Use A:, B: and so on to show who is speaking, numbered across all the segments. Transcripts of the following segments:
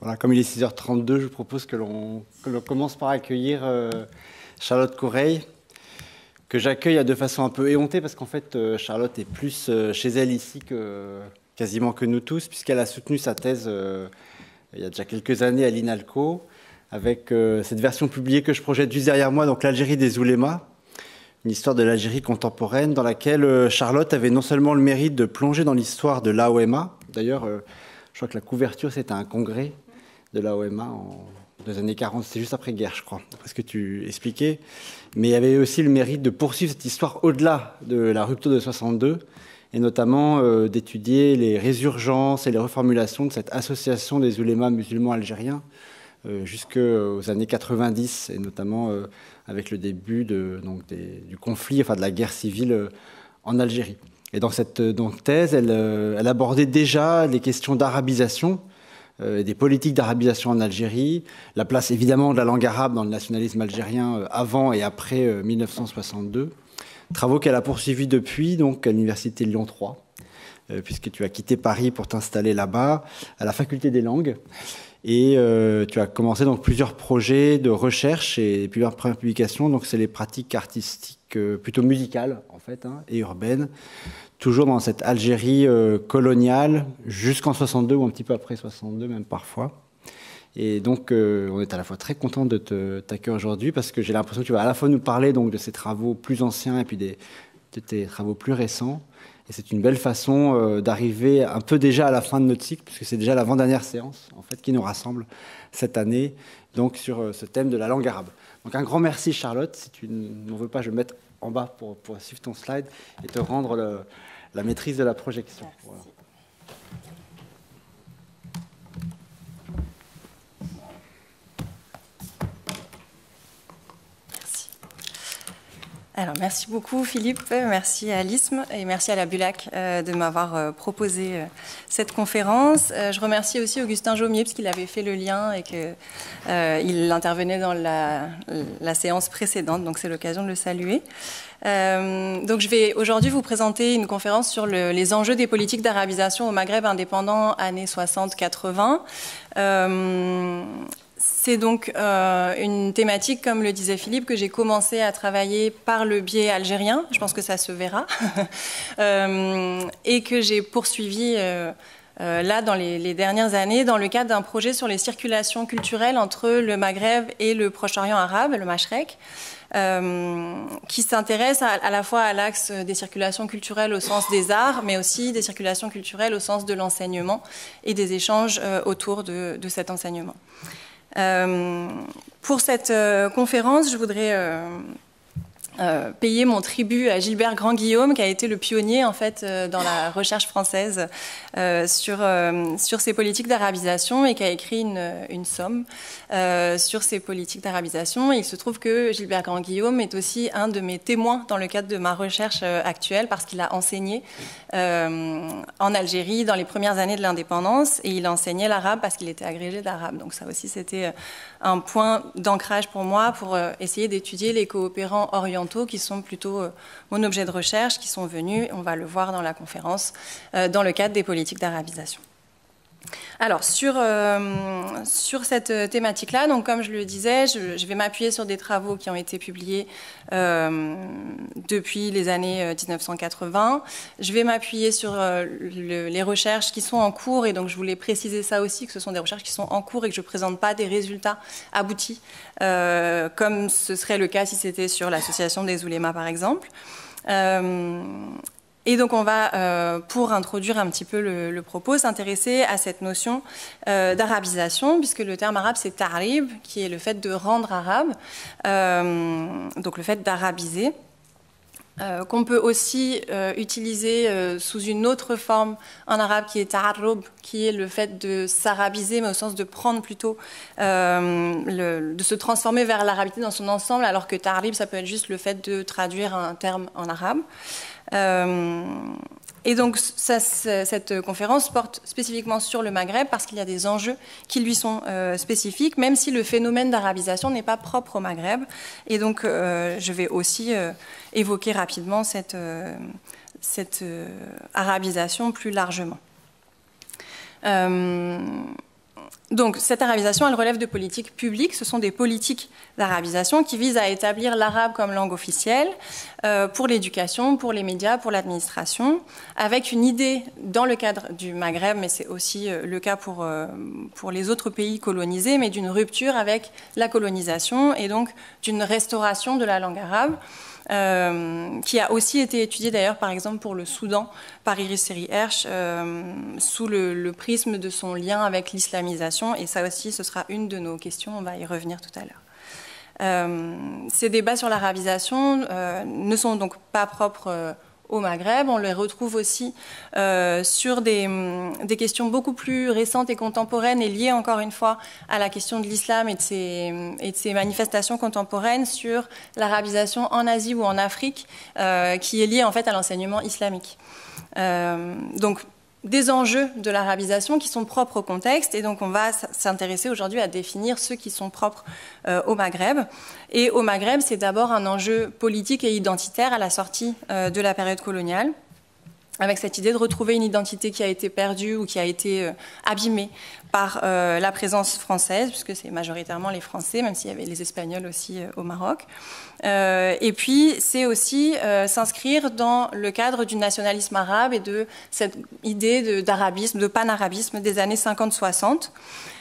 A: Voilà, comme il est 6h32, je vous propose que l'on commence par accueillir Charlotte Correille, que j'accueille de façon un peu éhontée, parce qu'en fait, Charlotte est plus chez elle ici que quasiment que nous tous, puisqu'elle a soutenu sa thèse il y a déjà quelques années à l'INALCO, avec cette version publiée que je projette juste derrière moi, donc l'Algérie des oulémas, une histoire de l'Algérie contemporaine, dans laquelle Charlotte avait non seulement le mérite de plonger dans l'histoire de l'AOMA, d'ailleurs, je crois que la couverture, c'était un congrès de l'AOMA dans les années 40, c'était juste après-guerre, je crois, après ce que tu expliquais. Mais il y avait aussi le mérite de poursuivre cette histoire au-delà de la rupture de 62, et notamment d'étudier les résurgences et les reformulations de cette association des oulémas musulmans algériens jusqu'aux années 90, et notamment avec le début du conflit, enfin de la guerre civile en Algérie. Et dans cette thèse, elle abordait déjà les questions d'arabisation, des politiques d'arabisation en Algérie, la place évidemment de la langue arabe dans le nationalisme algérien avant et après 1962. Travaux qu'elle a poursuivis depuis, donc à l'université Lyon 3, puisque tu as quitté Paris pour t'installer là-bas, à la faculté des langues. Et tu as commencé donc plusieurs projets de recherche et plusieurs premières publications. Donc c'est les pratiques artistiques plutôt musicales en fait et urbaines, toujours dans cette Algérie coloniale jusqu'en 62 ou un petit peu après 62 même parfois. Et donc on est à la fois très content de t'accueillir aujourd'hui parce que j'ai l'impression que tu vas à la fois nous parler donc de ces travaux plus anciens et puis de tes travaux plus récents. Et c'est une belle façon d'arriver un peu déjà à la fin de notre cycle, puisque c'est déjà l'avant-dernière séance en fait, qui nous rassemble cette année donc, sur ce thème de la langue arabe. Donc un grand merci Charlotte. Si tu n'en veux pas, je vais me mettre en bas pour suivre ton slide et te rendre la maîtrise de la projection. Voilà.
B: Alors, merci beaucoup Philippe, merci à l'ISM et merci à la BULAC de m'avoir proposé cette conférence. Je remercie aussi Augustin Jaumier parce qu'il avait fait le lien et qu'il intervenait dans la séance précédente, donc c'est l'occasion de le saluer. Donc je vais aujourd'hui vous présenter une conférence sur les enjeux des politiques d'arabisation au Maghreb indépendant années 60-80. C'est donc une thématique, comme le disait Philippe, que j'ai commencé à travailler par le biais algérien, je pense que ça se verra, et que j'ai poursuivi là dans les dernières années dans le cadre d'un projet sur les circulations culturelles entre le Maghreb et le Proche-Orient arabe, le Mashrek, qui s'intéresse à la fois à l'axe des circulations culturelles au sens des arts, mais aussi des circulations culturelles au sens de l'enseignement et des échanges autour de cet enseignement. Pour cette conférence, je voudrais payer mon tribut à Gilbert Grand-Guillaume, qui a été le pionnier en fait dans la recherche française sur ces politiques d'arabisation et qui a écrit une somme sur ces politiques d'arabisation. Il se trouve que Gilbert Grand-Guillaume est aussi un de mes témoins dans le cadre de ma recherche actuelle parce qu'il a enseigné en Algérie dans les premières années de l'indépendance et il enseignait l'arabe parce qu'il était agrégé d'arabe. Donc ça aussi c'était un point d'ancrage pour moi pour essayer d'étudier les coopérants orientaux qui sont plutôt mon objet de recherche, qui sont venus, on va le voir dans la conférence, dans le cadre des politiques d'arabisation. Alors, sur cette thématique-là, donc comme je le disais, je vais m'appuyer sur des travaux qui ont été publiés depuis les années 1980. Je vais m'appuyer sur les recherches qui sont en cours, et donc je voulais préciser ça aussi, que ce sont des recherches qui sont en cours et que je ne présente pas des résultats aboutis, comme ce serait le cas si c'était sur l'association des oulémas, par exemple. Et donc on va, pour introduire un petit peu le propos, s'intéresser à cette notion d'arabisation, puisque le terme arabe c'est ta'rib, qui est le fait de rendre arabe, donc le fait d'arabiser, qu'on peut aussi utiliser sous une autre forme en arabe qui est ta'arrub, qui est le fait de s'arabiser, mais au sens de prendre plutôt, de se transformer vers l'arabité dans son ensemble, alors que ta'rib ça peut être juste le fait de traduire un terme en arabe. Et donc cette conférence porte spécifiquement sur le Maghreb parce qu'il y a des enjeux qui lui sont spécifiques, même si le phénomène d'arabisation n'est pas propre au Maghreb. Et donc je vais aussi évoquer rapidement cette arabisation plus largement. donc cette arabisation, elle relève de politiques publiques. Ce sont des politiques d'arabisation qui visent à établir l'arabe comme langue officielle pour l'éducation, pour les médias, pour l'administration, avec une idée dans le cadre du Maghreb, mais c'est aussi le cas pour les autres pays colonisés, mais d'une rupture avec la colonisation et donc d'une restauration de la langue arabe. Qui a aussi été étudié d'ailleurs par exemple pour le Soudan par Iris Seri-Hersh sous le prisme de son lien avec l'islamisation, et ça aussi ce sera une de nos questions, on va y revenir tout à l'heure. Ces débats sur l'arabisation ne sont donc pas propres au Maghreb, on les retrouve aussi sur des questions beaucoup plus récentes et contemporaines et liées encore une fois à la question de l'islam et de ses manifestations contemporaines sur l'arabisation en Asie ou en Afrique qui est liée en fait à l'enseignement islamique. Donc des enjeux de l'arabisation qui sont propres au contexte, et donc on va s'intéresser aujourd'hui à définir ceux qui sont propres au Maghreb. Et au Maghreb, c'est d'abord un enjeu politique et identitaire à la sortie de la période coloniale, avec cette idée de retrouver une identité qui a été perdue ou qui a été abîmée par la présence française, puisque c'est majoritairement les Français, même s'il y avait les Espagnols aussi au Maroc. Et puis, c'est aussi s'inscrire dans le cadre du nationalisme arabe et de cette idée d'arabisme, de panarabisme des années 50-60.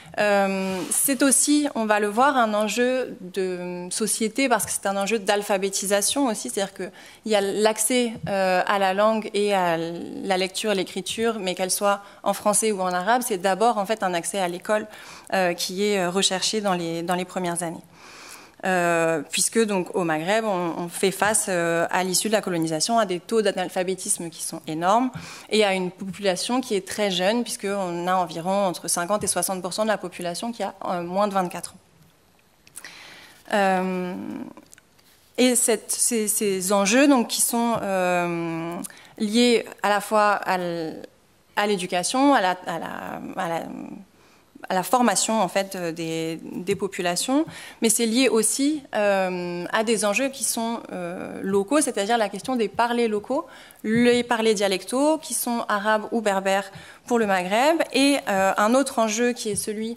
B: C'est aussi, on va le voir, un enjeu de société parce que c'est un enjeu d'alphabétisation aussi, c'est-à-dire qu'il y a l'accès à la langue et à la lecture et l'écriture, mais qu'elle soit en français ou en arabe, c'est d'abord en fait un accès à l'école qui est recherché dans les premières années. Puisque donc au Maghreb, on fait face à l'issue de la colonisation à des taux d'analphabétisme qui sont énormes et à une population qui est très jeune, puisqu'on a environ entre 50 et 60% de la population qui a moins de 24 ans. Et ces enjeux donc, qui sont liés à la fois à l'éducation, à la formation en fait des populations, mais c'est lié aussi à des enjeux qui sont locaux, c'est-à-dire la question des parlers locaux, les parlers dialectaux qui sont arabes ou berbères pour le Maghreb, et un autre enjeu qui est celui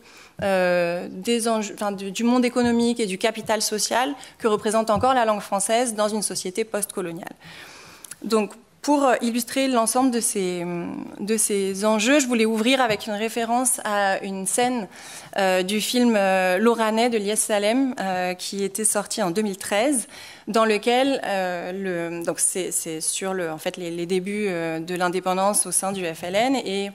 B: du monde économique et du capital social que représente encore la langue française dans une société post-coloniale. Donc, pour illustrer l'ensemble de ces enjeux, je voulais ouvrir avec une référence à une scène du film L'Oranais de Lies Salem, qui était sorti en 2013, dans lequel, donc c'est sur en fait, les débuts de l'indépendance au sein du FLN, et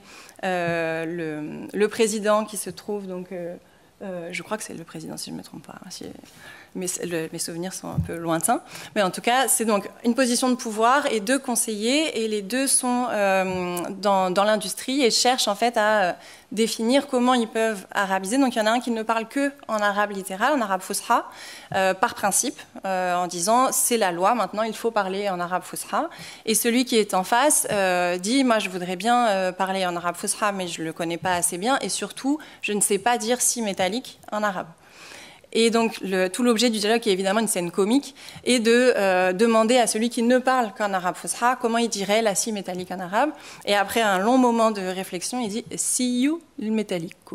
B: le président qui se trouve, donc, je crois que c'est le président si je ne me trompe pas, mes souvenirs sont un peu lointains. Mais en tout cas, c'est donc une position de pouvoir et deux conseillers, et les deux sont dans l'industrie et cherchent en fait à définir comment ils peuvent arabiser. Donc il y en a un qui ne parle que en arabe littéral, en arabe fusha, par principe, en disant c'est la loi, maintenant il faut parler en arabe fusha. Et celui qui est en face dit moi je voudrais bien parler en arabe fusha, mais je ne le connais pas assez bien, et surtout je ne sais pas dire si métallique en arabe. Et donc, tout l'objet du dialogue, qui est évidemment une scène comique, est de demander à celui qui ne parle qu'en arabe fusha comment il dirait la si métallique en arabe. Et après un long moment de réflexion, il dit « si you métallico »,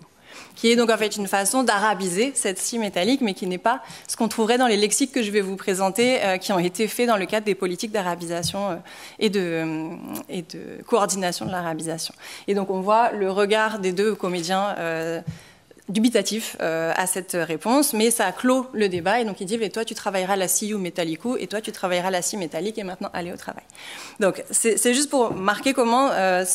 B: qui est donc en fait une façon d'arabiser cette si métallique, mais qui n'est pas ce qu'on trouverait dans les lexiques que je vais vous présenter, qui ont été faits dans le cadre des politiques d'arabisation et de coordination de l'arabisation. Et donc, on voit le regard des deux comédiens dubitatif à cette réponse, mais ça clôt le débat, et donc il dit « toi tu travailleras la si métallico, et toi tu travailleras la si métallique, et maintenant allez au travail ». Donc c'est juste pour marquer comment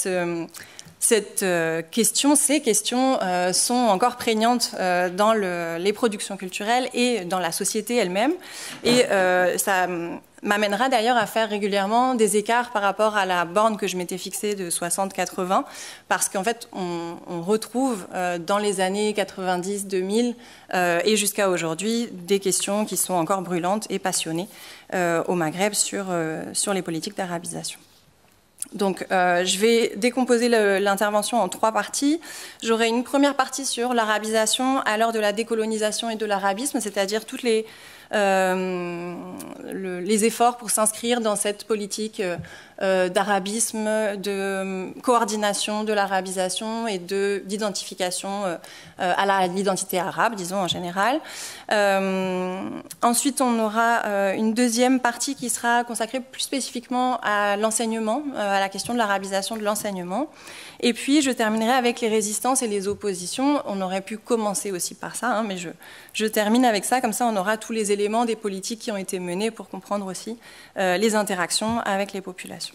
B: ces questions sont encore prégnantes dans les productions culturelles et dans la société elle-même, et ça m'amènera d'ailleurs à faire régulièrement des écarts par rapport à la borne que je m'étais fixée de 60-80, parce qu'en fait, on retrouve dans les années 90-2000 et jusqu'à aujourd'hui des questions qui sont encore brûlantes et passionnées au Maghreb sur les politiques d'arabisation. Donc, je vais décomposer l'intervention en trois parties. J'aurai une première partie sur l'arabisation à l'heure de la décolonisation et de l'arabisme, c'est-à-dire toutes les les efforts pour s'inscrire dans cette politique d'arabisme, de coordination de l'arabisation et d'identification à l'identité arabe, disons en général. Ensuite, on aura une deuxième partie qui sera consacrée plus spécifiquement à l'enseignement, à la question de l'arabisation de l'enseignement. Et puis, je terminerai avec les résistances et les oppositions. On aurait pu commencer aussi par ça, mais je termine avec ça. Comme ça, on aura tous les éléments des politiques qui ont été menées pour comprendre aussi les interactions avec les populations.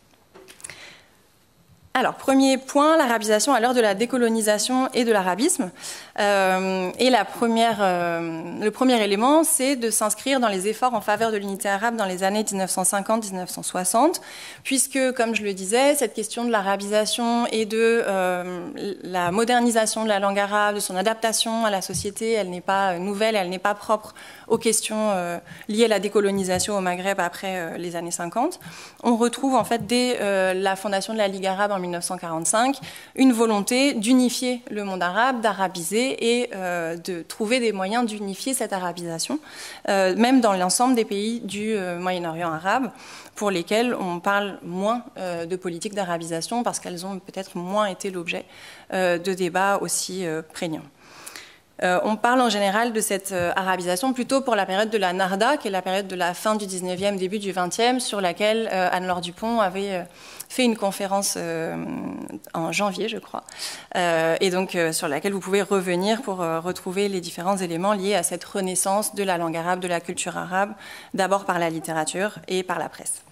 B: Alors, premier point, l'arabisation à l'heure de la décolonisation et de l'arabisme. Et le premier élément, c'est de s'inscrire dans les efforts en faveur de l'unité arabe dans les années 1950-1960, puisque, comme je le disais, cette question de l'arabisation et de la modernisation de la langue arabe, de son adaptation à la société, elle n'est pas nouvelle, elle n'est pas propre aux questions liées à la décolonisation au Maghreb après les années 50. On retrouve en fait dès la fondation de la Ligue arabe en 1945 une volonté d'unifier le monde arabe, d'arabiser et de trouver des moyens d'unifier cette arabisation, même dans l'ensemble des pays du Moyen-Orient arabe, pour lesquels on parle moins de politique d'arabisation parce qu'elles ont peut-être moins été l'objet de débats aussi prégnants. On parle en général de cette arabisation plutôt pour la période de la Narda, qui est la période de la fin du 19e, début du 20e, sur laquelle Anne-Laure Dupont avait fait une conférence en janvier, je crois, et donc sur laquelle vous pouvez revenir pour retrouver les différents éléments liés à cette renaissance de la langue arabe, de la culture arabe, d'abord par la littérature et par la presse.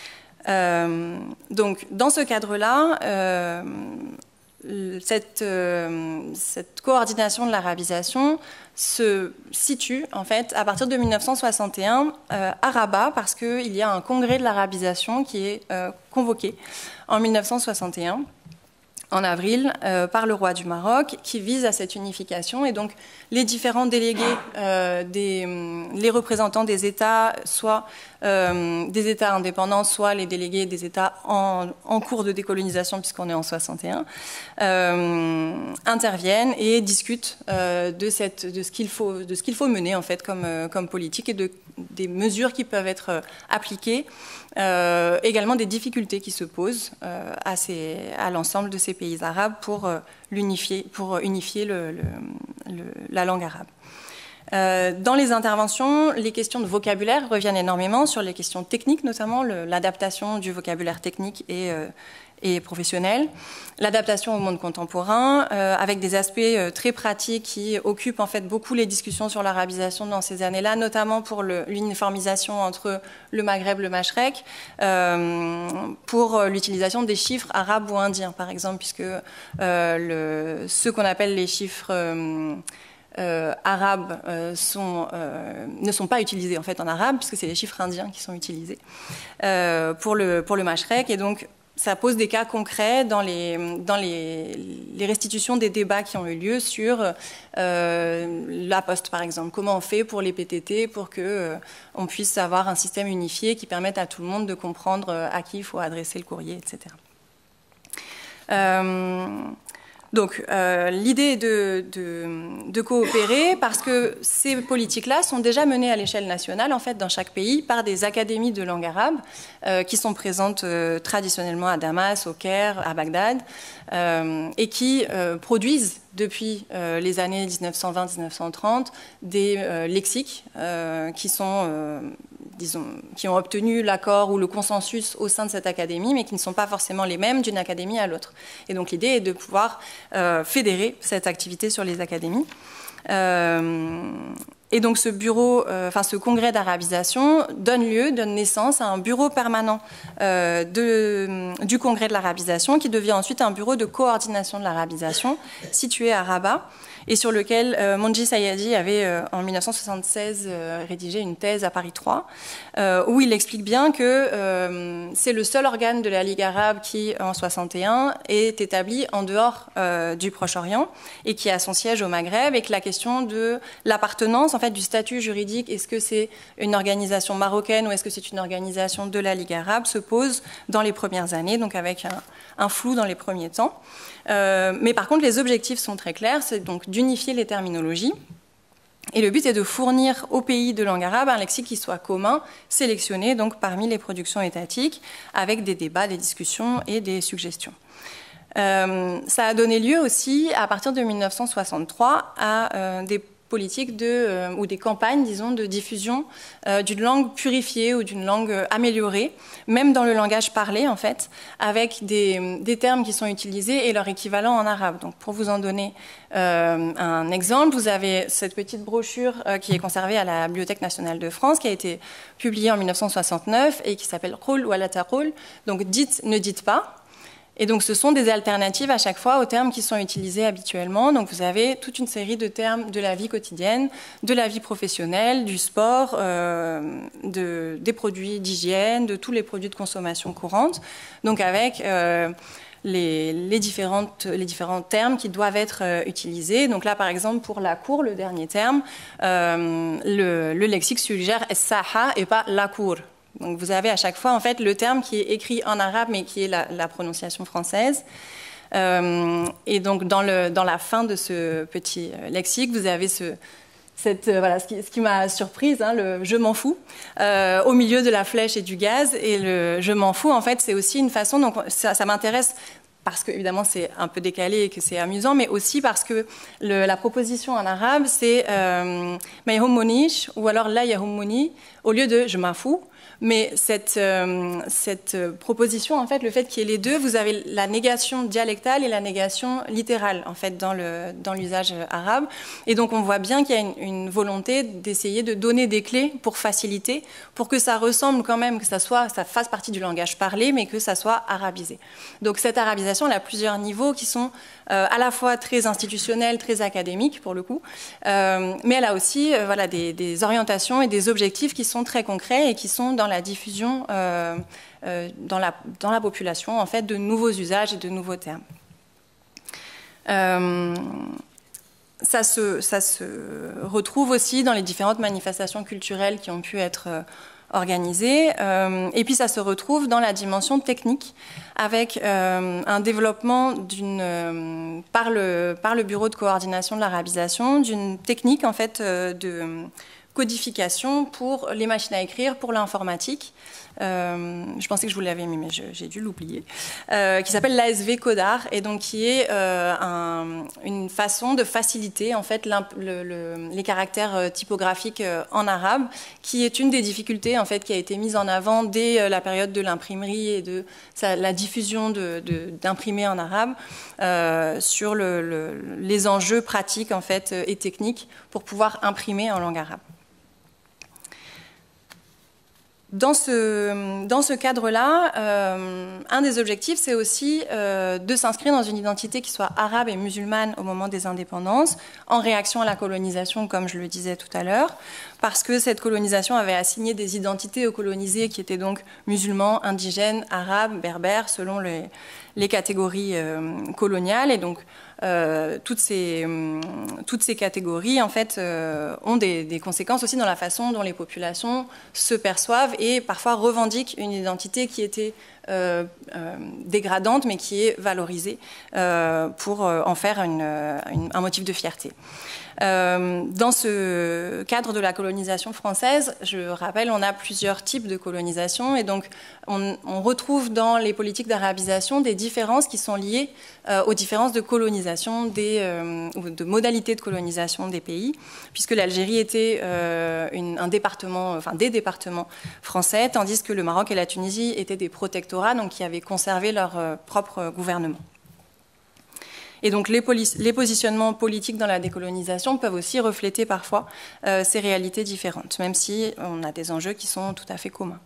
B: Donc, dans ce cadre-là, cette coordination de l'arabisation se situe en fait à partir de 1961 à Rabat, parce qu'il y a un congrès de l'arabisation qui est convoqué en 1961 en avril par le roi du Maroc, qui vise à cette unification. Et donc les différents délégués, les représentants des États, soit des États indépendants, soit les délégués des États en cours de décolonisation, puisqu'on est en 61, interviennent et discutent de ce qu'il faut mener en fait comme politique et des mesures qui peuvent être appliquées, également des difficultés qui se posent à l'ensemble de ces pays arabes pour unifier la langue arabe. Dans les interventions, les questions de vocabulaire reviennent énormément, sur les questions techniques notamment, l'adaptation du vocabulaire technique et professionnel, l'adaptation au monde contemporain, avec des aspects très pratiques qui occupent en fait beaucoup les discussions sur l'arabisation dans ces années-là, notamment pour l'uniformisation entre le Maghreb et le Mashrek, pour l'utilisation des chiffres arabes ou indiens, par exemple, puisque ce qu'on appelle les chiffres arabes ne sont pas utilisés en fait en arabe, puisque c'est les chiffres indiens qui sont utilisés pour le Mashrek. Et donc ça pose des cas concrets dans les restitutions des débats qui ont eu lieu sur la poste, par exemple. Comment on fait pour les PTT pour qu'on puisse avoir un système unifié qui permette à tout le monde de comprendre à qui il faut adresser le courrier, etc. Donc, l'idée est de coopérer, parce que ces politiques-là sont déjà menées à l'échelle nationale, en fait, dans chaque pays, par des académies de langue arabe qui sont présentes traditionnellement à Damas, au Caire, à Bagdad, et qui produisent depuis les années 1920-1930 des lexiques qui ont obtenu l'accord ou le consensus au sein de cette académie, mais qui ne sont pas forcément les mêmes d'une académie à l'autre. Et donc l'idée est de pouvoir fédérer cette activité sur les académies. Et donc ce congrès d'arabisation donne naissance à un bureau permanent du congrès de l'arabisation, qui devient ensuite un bureau de coordination de l'arabisation situé à Rabat, et sur lequel Monji Sayadi avait en 1976 rédigé une thèse à Paris 3, où il explique bien que c'est le seul organe de la Ligue arabe qui, en 61, est établi en dehors du Proche-Orient et qui a son siège au Maghreb, et que la question de l'appartenance, en fait, du statut juridique, est-ce que c'est une organisation marocaine ou est-ce que c'est une organisation de la Ligue arabe, se pose dans les premières années, donc avec un flou dans les premiers temps. Mais par contre, les objectifs sont très clairs, c'est donc d'unifier les terminologies Et le but est de fournir aux pays de langue arabe un lexique qui soit commun, sélectionné donc parmi les productions étatiques, avec des débats, des discussions et des suggestions. Ça a donné lieu aussi, à partir de 1963, à des politiques ou des campagnes, disons, de diffusion d'une langue purifiée ou d'une langue améliorée, même dans le langage parlé, en fait, avec des termes qui sont utilisés et leur équivalent en arabe. Donc, pour vous en donner un exemple, vous avez cette petite brochure qui est conservée à la Bibliothèque nationale de France, qui a été publiée en 1969 et qui s'appelle « Qul wa la taqul », donc « dites, ne dites pas ». Et donc, ce sont des alternatives à chaque fois aux termes qui sont utilisés habituellement. Donc, vous avez toute une série de termes de la vie quotidienne, de la vie professionnelle, du sport, des produits d'hygiène, de tous les produits de consommation courante. Donc, avec les différents termes qui doivent être utilisés. Donc là, par exemple, pour la cour, le dernier terme, le lexique suggère « es-saha » et pas « la cour ». Donc vous avez à chaque fois en fait le terme qui est écrit en arabe mais qui est la prononciation française. Et donc dans la fin de ce petit lexique, vous avez voilà, ce qui m'a surprise, hein, le « je m'en fous » au milieu de la flèche et du gaz. Et le « je m'en fous », en fait, c'est aussi une façon, donc ça m'intéresse parce que évidemment c'est un peu décalé et que c'est amusant, mais aussi parce que la proposition en arabe c'est « ma yahummonish » ou alors « la yahummoni » au lieu de « je m'en fous ». Mais cette proposition, en fait, le fait qu'il y ait les deux, vous avez la négation dialectale et la négation littérale, en fait, dans l'usage arabe. Et donc, on voit bien qu'il y a une volonté d'essayer de donner des clés pour faciliter, pour que ça ressemble quand même, que ça fasse partie du langage parlé, mais que ça soit arabisé. Donc, cette arabisation, elle a plusieurs niveaux qui sont à la fois très institutionnels, très académiques, pour le coup, mais elle a aussi voilà, des orientations et des objectifs qui sont très concrets et qui sont dans la diffusion dans la population en fait, de nouveaux usages et de nouveaux termes. Ça se retrouve aussi dans les différentes manifestations culturelles qui ont pu être organisées. Et puis ça se retrouve dans la dimension technique avec un développement par le Bureau de coordination de l'arabisation d'une technique en fait, de codification pour les machines à écrire, pour l'informatique. Je pensais que je vous l'avais mis, mais j'ai dû l'oublier, qui s'appelle l'ASV Codar, et donc qui est une façon de faciliter en fait les caractères typographiques en arabe, qui est une des difficultés en fait qui a été mise en avant dès la période de l'imprimerie et de la diffusion d'imprimés en arabe sur les enjeux pratiques en fait et techniques pour pouvoir imprimer en langue arabe. Dans ce cadre-là, un des objectifs, c'est aussi de s'inscrire dans une identité qui soit arabe et musulmane au moment des indépendances, en réaction à la colonisation, comme je le disais tout à l'heure, parce que cette colonisation avait assigné des identités aux colonisés qui étaient donc musulmans, indigènes, arabes, berbères, selon les catégories coloniales. Et donc, toutes ces catégories en fait, ont des conséquences aussi dans la façon dont les populations se perçoivent et parfois revendiquent une identité qui était dégradante mais qui est valorisée pour en faire un motif de fierté. Dans ce cadre de la colonisation française, je rappelle, on a plusieurs types de colonisation et donc on retrouve dans les politiques d'arabisation des différences qui sont liées aux différences de colonisation ou de modalités de colonisation des pays, puisque l'Algérie était un département, enfin des départements français, tandis que le Maroc et la Tunisie étaient des protectorats, donc qui avaient conservé leur propre gouvernement. Et donc les positionnements politiques dans la décolonisation peuvent aussi refléter parfois ces réalités différentes, même si on a des enjeux qui sont tout à fait communs.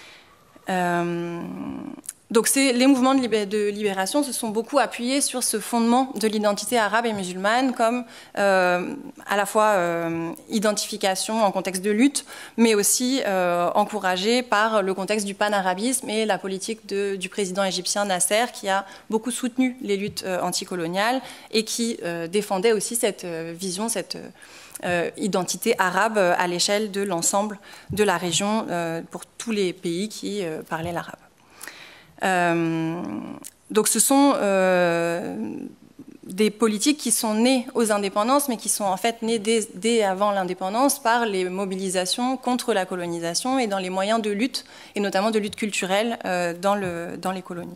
B: Donc les mouvements de libération se sont beaucoup appuyés sur ce fondement de l'identité arabe et musulmane comme à la fois identification en contexte de lutte, mais aussi encouragé par le contexte du panarabisme et la politique du président égyptien Nasser qui a beaucoup soutenu les luttes anticoloniales et qui défendait aussi cette vision, cette identité arabe à l'échelle de l'ensemble de la région pour tous les pays qui parlaient l'arabe. Donc ce sont des politiques qui sont nées aux indépendances, mais qui sont en fait nées dès avant l'indépendance par les mobilisations contre la colonisation et dans les moyens de lutte, et notamment de lutte culturelle dans les colonies.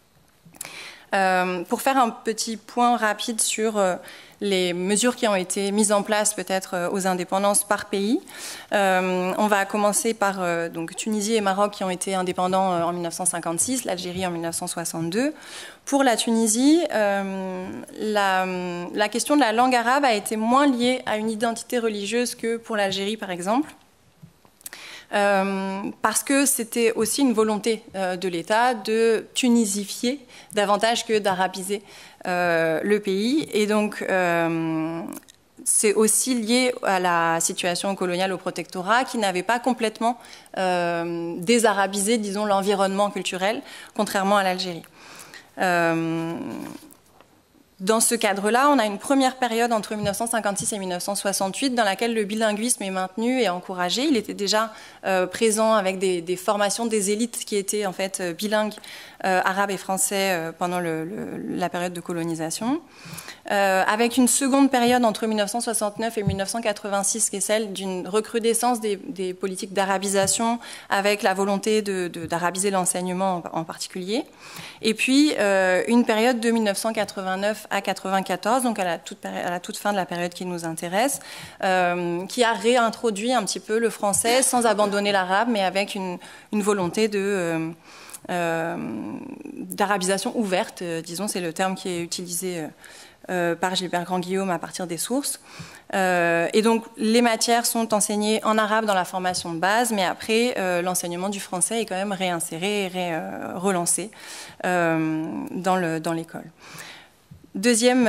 B: Pour faire un petit point rapide sur les mesures qui ont été mises en place peut-être aux indépendances par pays, on va commencer par donc Tunisie et Maroc qui ont été indépendants en 1956, l'Algérie en 1962. Pour la Tunisie, la question de la langue arabe a été moins liée à une identité religieuse que pour l'Algérie par exemple. Parce que c'était aussi une volonté de l'État de tunisifier davantage que d'arabiser le pays. Et donc, c'est aussi lié à la situation coloniale au protectorat qui n'avait pas complètement désarabisé, disons, l'environnement culturel, contrairement à l'Algérie. Dans ce cadre-là, on a une première période entre 1956 et 1968 dans laquelle le bilinguisme est maintenu et encouragé. Il était déjà présent avec des formations des élites qui étaient en fait bilingues, arabes et français pendant la période de colonisation. Avec une seconde période entre 1969 et 1986 qui est celle d'une recrudescence des politiques d'arabisation avec la volonté d'arabiser l'enseignement en particulier. Et puis une période de 1989 à 1994, donc à la toute fin de la période qui nous intéresse, qui a réintroduit un petit peu le français sans abandonner l'arabe, mais avec une volonté d'arabisation ouverte, disons, c'est le terme qui est utilisé par Gilbert Grand-Guillaume à partir des sources. Et donc, les matières sont enseignées en arabe dans la formation de base, mais après, l'enseignement du français est quand même réinséré et relancé dans l'école. Deuxième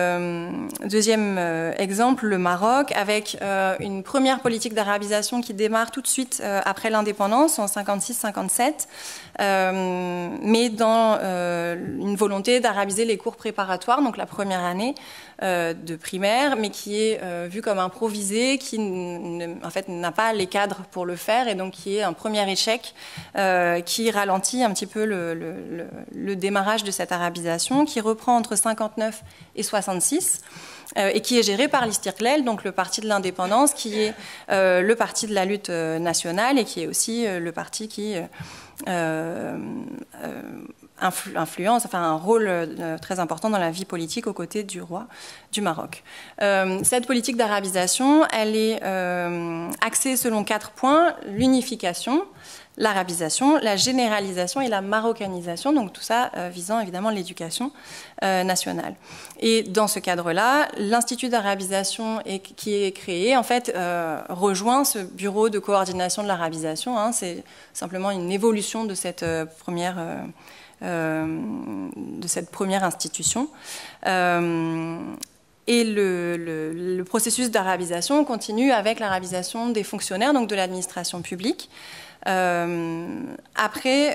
B: exemple, le Maroc, avec une première politique d'arabisation qui démarre tout de suite après l'indépendance, en 56-57, mais dans une volonté d'arabiser les cours préparatoires, donc la première année de primaire, mais qui est vue comme improvisée, qui en fait n'a pas les cadres pour le faire, et donc qui est un premier échec qui ralentit un petit peu le démarrage de cette arabisation, qui reprend entre 59 et 66, et qui est géré par l'Istiqlal, donc le parti de l'indépendance, qui est le parti de la lutte nationale et qui est aussi le parti qui influence, enfin un rôle très important dans la vie politique aux côtés du roi du Maroc. Cette politique d'arabisation, elle est axée selon 4 points: l'unification, l'arabisation, la généralisation et la marocanisation, donc tout ça visant évidemment l'éducation nationale. Et dans ce cadre-là, l'Institut d'arabisation qui est créé, en fait, rejoint ce bureau de coordination de l'arabisation. Hein, c'est simplement une évolution de cette première institution. Et le processus d'arabisation continue avec l'arabisation des fonctionnaires, donc de l'administration publique. Après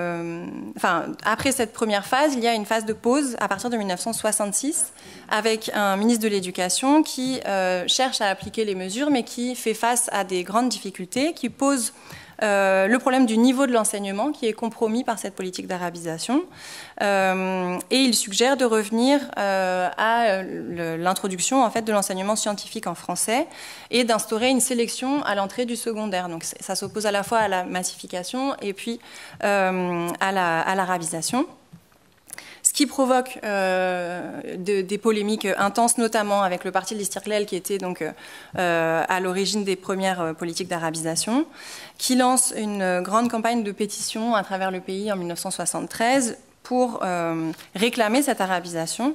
B: cette première phase, il y a une phase de pause à partir de 1966 avec un ministre de l'Éducation qui cherche à appliquer les mesures mais qui fait face à des grandes difficultés, qui pose le problème du niveau de l'enseignement qui est compromis par cette politique d'arabisation, et il suggère de revenir à l'introduction en fait de l'enseignement scientifique en français et d'instaurer une sélection à l'entrée du secondaire. Donc ça s'oppose à la fois à la massification et puis à l'arabisation. Ce qui provoque des polémiques intenses, notamment avec le parti de l'Istiqlal, qui était donc à l'origine des premières politiques d'arabisation, qui lance une grande campagne de pétition à travers le pays en 1973 pour réclamer cette arabisation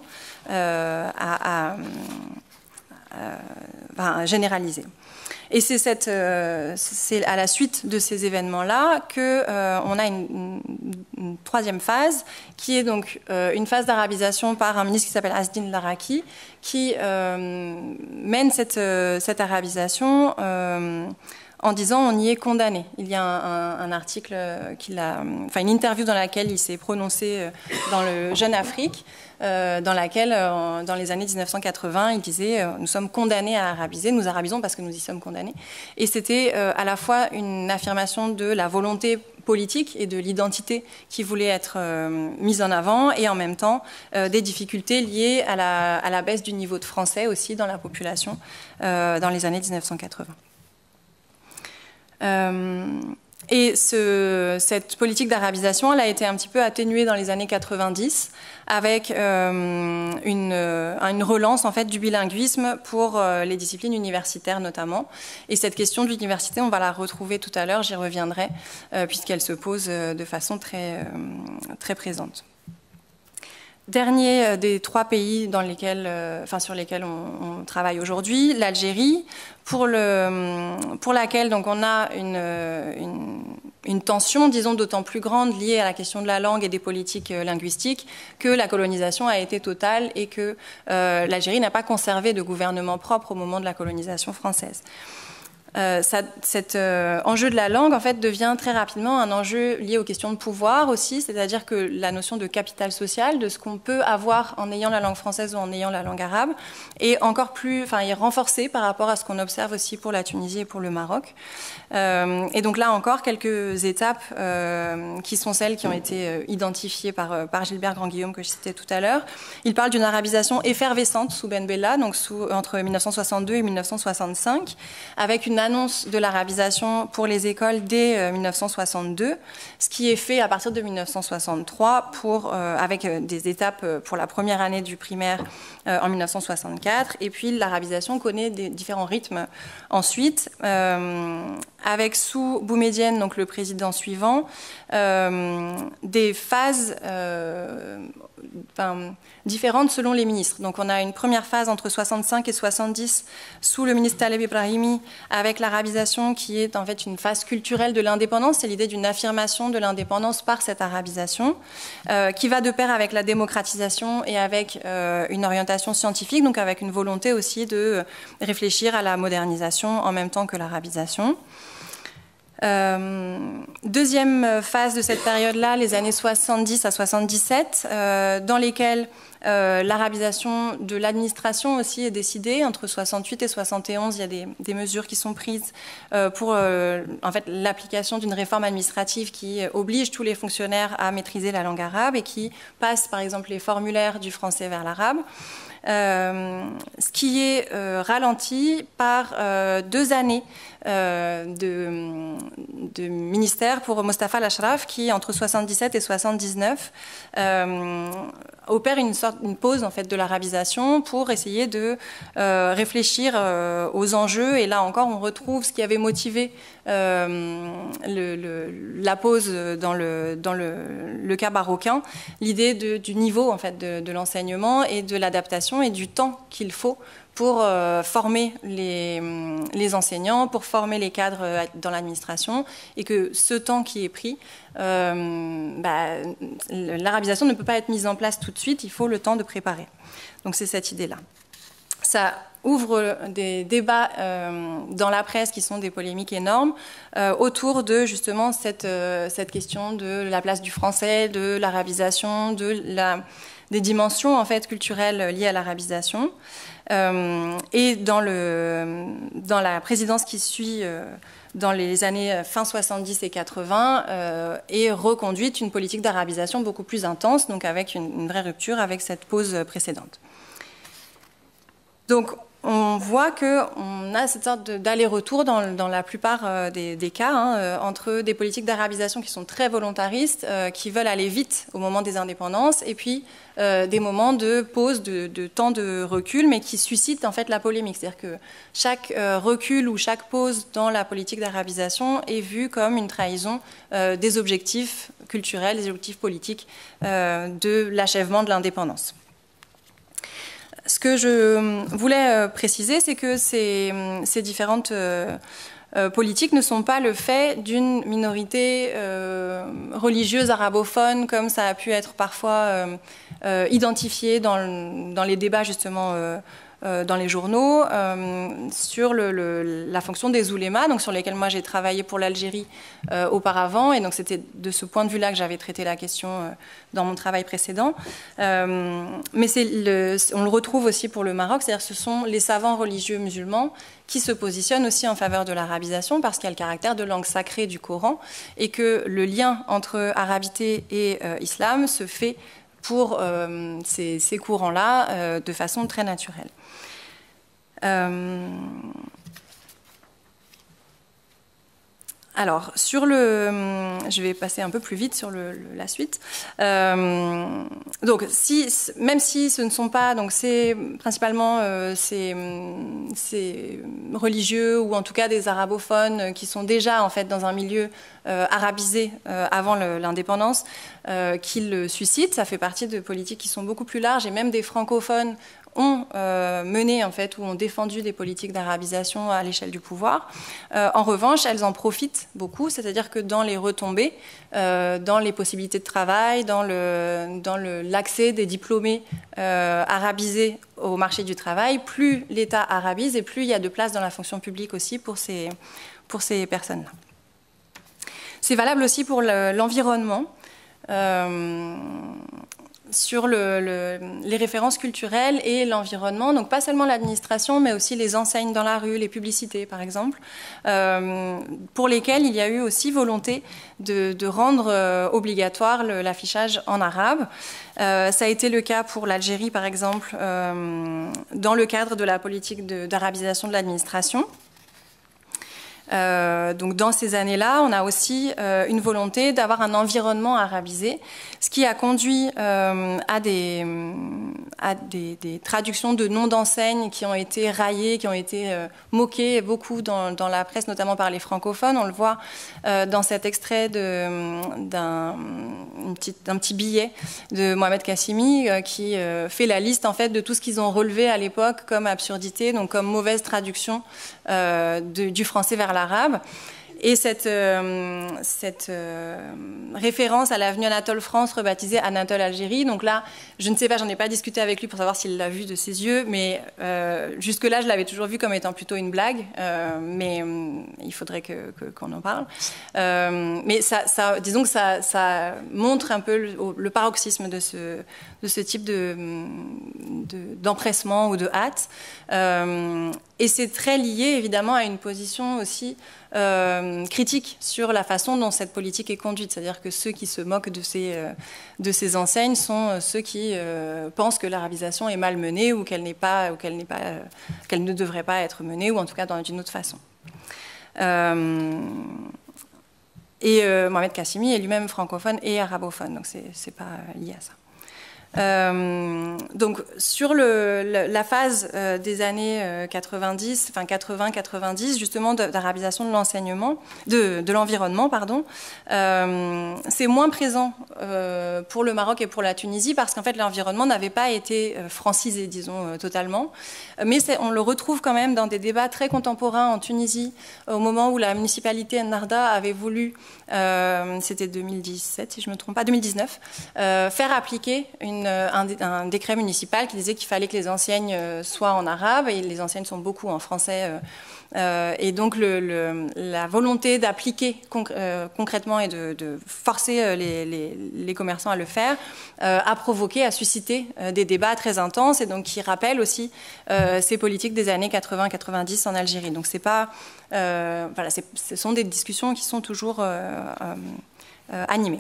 B: généralisée. Et c'est à la suite de ces événements-là qu'on a une troisième phase, qui est donc une phase d'arabisation par un ministre qui s'appelle Asdin Laraki, qui mène cette arabisation en disant on y est condamné. Il y a un article une interview dans laquelle il s'est prononcé dans le Jeune Afrique, dans laquelle, dans les années 1980, il disait nous sommes condamnés à arabiser, nous arabisons parce que nous y sommes condamnés. Et c'était à la fois une affirmation de la volonté politique et de l'identité qui voulait être mise en avant, et en même temps des difficultés liées à la baisse du niveau de français aussi dans la population dans les années 1980. Et cette politique d'arabisation, elle a été un petit peu atténuée dans les années 90 avec une relance en fait du bilinguisme pour les disciplines universitaires notamment. Et cette question de l'université, on va la retrouver tout à l'heure, j'y reviendrai, puisqu'elle se pose de façon très, très présente. Dernier des 3 pays sur lesquels on travaille aujourd'hui, l'Algérie, pour laquelle donc on a une tension, disons, d'autant plus grande liée à la question de la langue et des politiques linguistiques que la colonisation a été totale et que l'Algérie n'a pas conservé de gouvernement propre au moment de la colonisation française. Cet enjeu de la langue en fait devient très rapidement un enjeu lié aux questions de pouvoir aussi, c'est-à-dire que la notion de capital social, de ce qu'on peut avoir en ayant la langue française ou en ayant la langue arabe, est encore plus, est renforcée par rapport à ce qu'on observe aussi pour la Tunisie et pour le Maroc. Et donc là encore quelques étapes qui sont celles qui ont été identifiées par Gilbert Grand-Guillaume que je citais tout à l'heure. Il parle d'une arabisation effervescente sous Ben Bella, donc entre 1962 et 1965, avec une annonce de l'arabisation pour les écoles dès 1962, ce qui est fait à partir de 1963 avec des étapes pour la première année du primaire en 1964, et puis l'arabisation connaît des différents rythmes ensuite, avec sous Boumedienne, donc le président suivant, des phases différentes selon les ministres. Donc on a une première phase entre 65 et 70 sous le ministre Taleb Ibrahimi, avec l'arabisation qui est en fait une phase culturelle de l'indépendance. C'est l'idée d'une affirmation de l'indépendance par cette arabisation, qui va de pair avec la démocratisation et avec une orientation scientifique, donc avec une volonté aussi de réfléchir à la modernisation en même temps que l'arabisation. Deuxième phase de cette période-là, les années 70 à 77, dans lesquelles l'arabisation de l'administration aussi est décidée. Entre 68 et 71, il y a des mesures qui sont prises pour en fait, l'application d'une réforme administrative qui oblige tous les fonctionnaires à maîtriser la langue arabe et qui passe par exemple les formulaires du français vers l'arabe. Ce qui est ralenti par 2 années de ministère pour Mostafa Al-Ashraf qui, entre 77 et 79, opère une pause en fait, de l'arabisation pour essayer de réfléchir aux enjeux. Et là encore, on retrouve ce qui avait motivé la pause dans le cas marocain, l'idée du niveau en fait, de l'enseignement et de l'adaptation et du temps qu'il faut pour former les enseignants, pour former les cadres dans l'administration, et que ce temps qui est pris, l'arabisation ne peut pas être mise en place tout de suite, il faut le temps de préparer. Donc c'est cette idée-là. Ça ouvre des débats dans la presse qui sont des polémiques énormes autour de justement cette question de la place du français, de l'arabisation, des dimensions en fait culturelles liées à l'arabisation. Et dans la présidence qui suit dans les années fin 70 et 80 est reconduite une politique d'arabisation beaucoup plus intense, donc avec une vraie rupture avec cette pause précédente. Donc on voit qu'on a cette sorte d'aller-retour dans la plupart des cas entre des politiques d'arabisation qui sont très volontaristes, qui veulent aller vite au moment des indépendances, et puis des moments de pause, de temps de recul, mais qui suscitent en fait la polémique. C'est-à-dire que chaque recul ou chaque pause dans la politique d'arabisation est vu comme une trahison des objectifs culturels, des objectifs politiques de l'achèvement de l'indépendance. Ce que je voulais préciser, c'est que ces différentes politiques ne sont pas le fait d'une minorité religieuse arabophone, comme ça a pu être parfois identifié dans les débats justement dans les journaux sur la fonction des oulémas, donc sur lesquels moi j'ai travaillé pour l'Algérie auparavant, et donc c'était de ce point de vue-là que j'avais traité la question dans mon travail précédent. Mais on le retrouve aussi pour le Maroc, c'est-à-dire que ce sont les savants religieux musulmans qui se positionnent aussi en faveur de l'arabisation parce qu'il y a le caractère de langue sacrée du Coran et que le lien entre arabité et islam se fait pour ces courants-là de façon très naturelle. Alors, je vais passer un peu plus vite sur la suite. Donc, même si ce ne sont pas, donc c'est principalement ces religieux ou en tout cas des arabophones qui sont déjà en fait dans un milieu arabisé avant l'indépendance qui le suscitent. Ça fait partie de politiques qui sont beaucoup plus larges et même des francophones ont mené en fait ou ont défendu des politiques d'arabisation à l'échelle du pouvoir. En revanche, elles en profitent beaucoup, c'est-à-dire que dans les retombées, dans les possibilités de travail, dans l'accès des diplômés arabisés au marché du travail, plus l'État arabise et plus il y a de place dans la fonction publique aussi pour ces personnes-là. C'est valable aussi pour l'environnement. Sur les références culturelles et l'environnement, donc pas seulement l'administration, mais aussi les enseignes dans la rue, les publicités par exemple, pour lesquelles il y a eu aussi volonté de rendre obligatoire l'affichage en arabe. Ça a été le cas pour l'Algérie par exemple, dans le cadre de la politique d'arabisation de l'administration. Donc dans ces années-là, on a aussi une volonté d'avoir un environnement arabisé, ce qui a conduit à des traductions de noms d'enseignes qui ont été raillées, qui ont été moquées beaucoup dans la presse, notamment par les francophones. On le voit dans cet extrait d'un petit billet de Mohamed Kassimi qui fait la liste en fait de tout ce qu'ils ont relevé à l'époque comme absurdité, donc comme mauvaise traduction du français vers l'arabe. Et cette référence à l'avenue Anatole France, rebaptisée Anatole Algérie, donc là, je ne sais pas, j'en ai pas discuté avec lui pour savoir s'il l'a vu de ses yeux, mais jusque-là, je l'avais toujours vu comme étant plutôt une blague, mais il faudrait qu'on en parle. Mais disons que ça montre un peu le paroxysme de ce type d'empressement ou de hâte. Et c'est très lié, évidemment, à une position aussi critique sur la façon dont cette politique est conduite. C'est-à-dire que ceux qui se moquent de ces enseignes sont ceux qui pensent que l'arabisation est mal menée ou qu'elle ne devrait pas être menée, ou en tout cas d'une autre façon. Mohamed Kassimi est lui-même francophone et arabophone, donc c'est pas lié à ça. Donc sur la phase des années 90, enfin 80-90, justement d'arabisation de l'enseignement, de l'environnement, pardon, c'est moins présent pour le Maroc et pour la Tunisie parce qu'en fait l'environnement n'avait pas été francisé, disons, totalement. Mais on le retrouve quand même dans des débats très contemporains en Tunisie, au moment où la municipalité Ennahda avait voulu, c'était 2017 si je ne me trompe pas, 2019, faire appliquer un décret municipal qui disait qu'il fallait que les enseignes soient en arabe, et les enseignes sont beaucoup en français. Et donc la volonté d'appliquer concrètement et de forcer les commerçants à le faire a suscité des débats très intenses, et donc qui rappellent aussi ces politiques des années 80-90 en Algérie. Donc c'est pas voilà, ce sont des discussions qui sont toujours animées.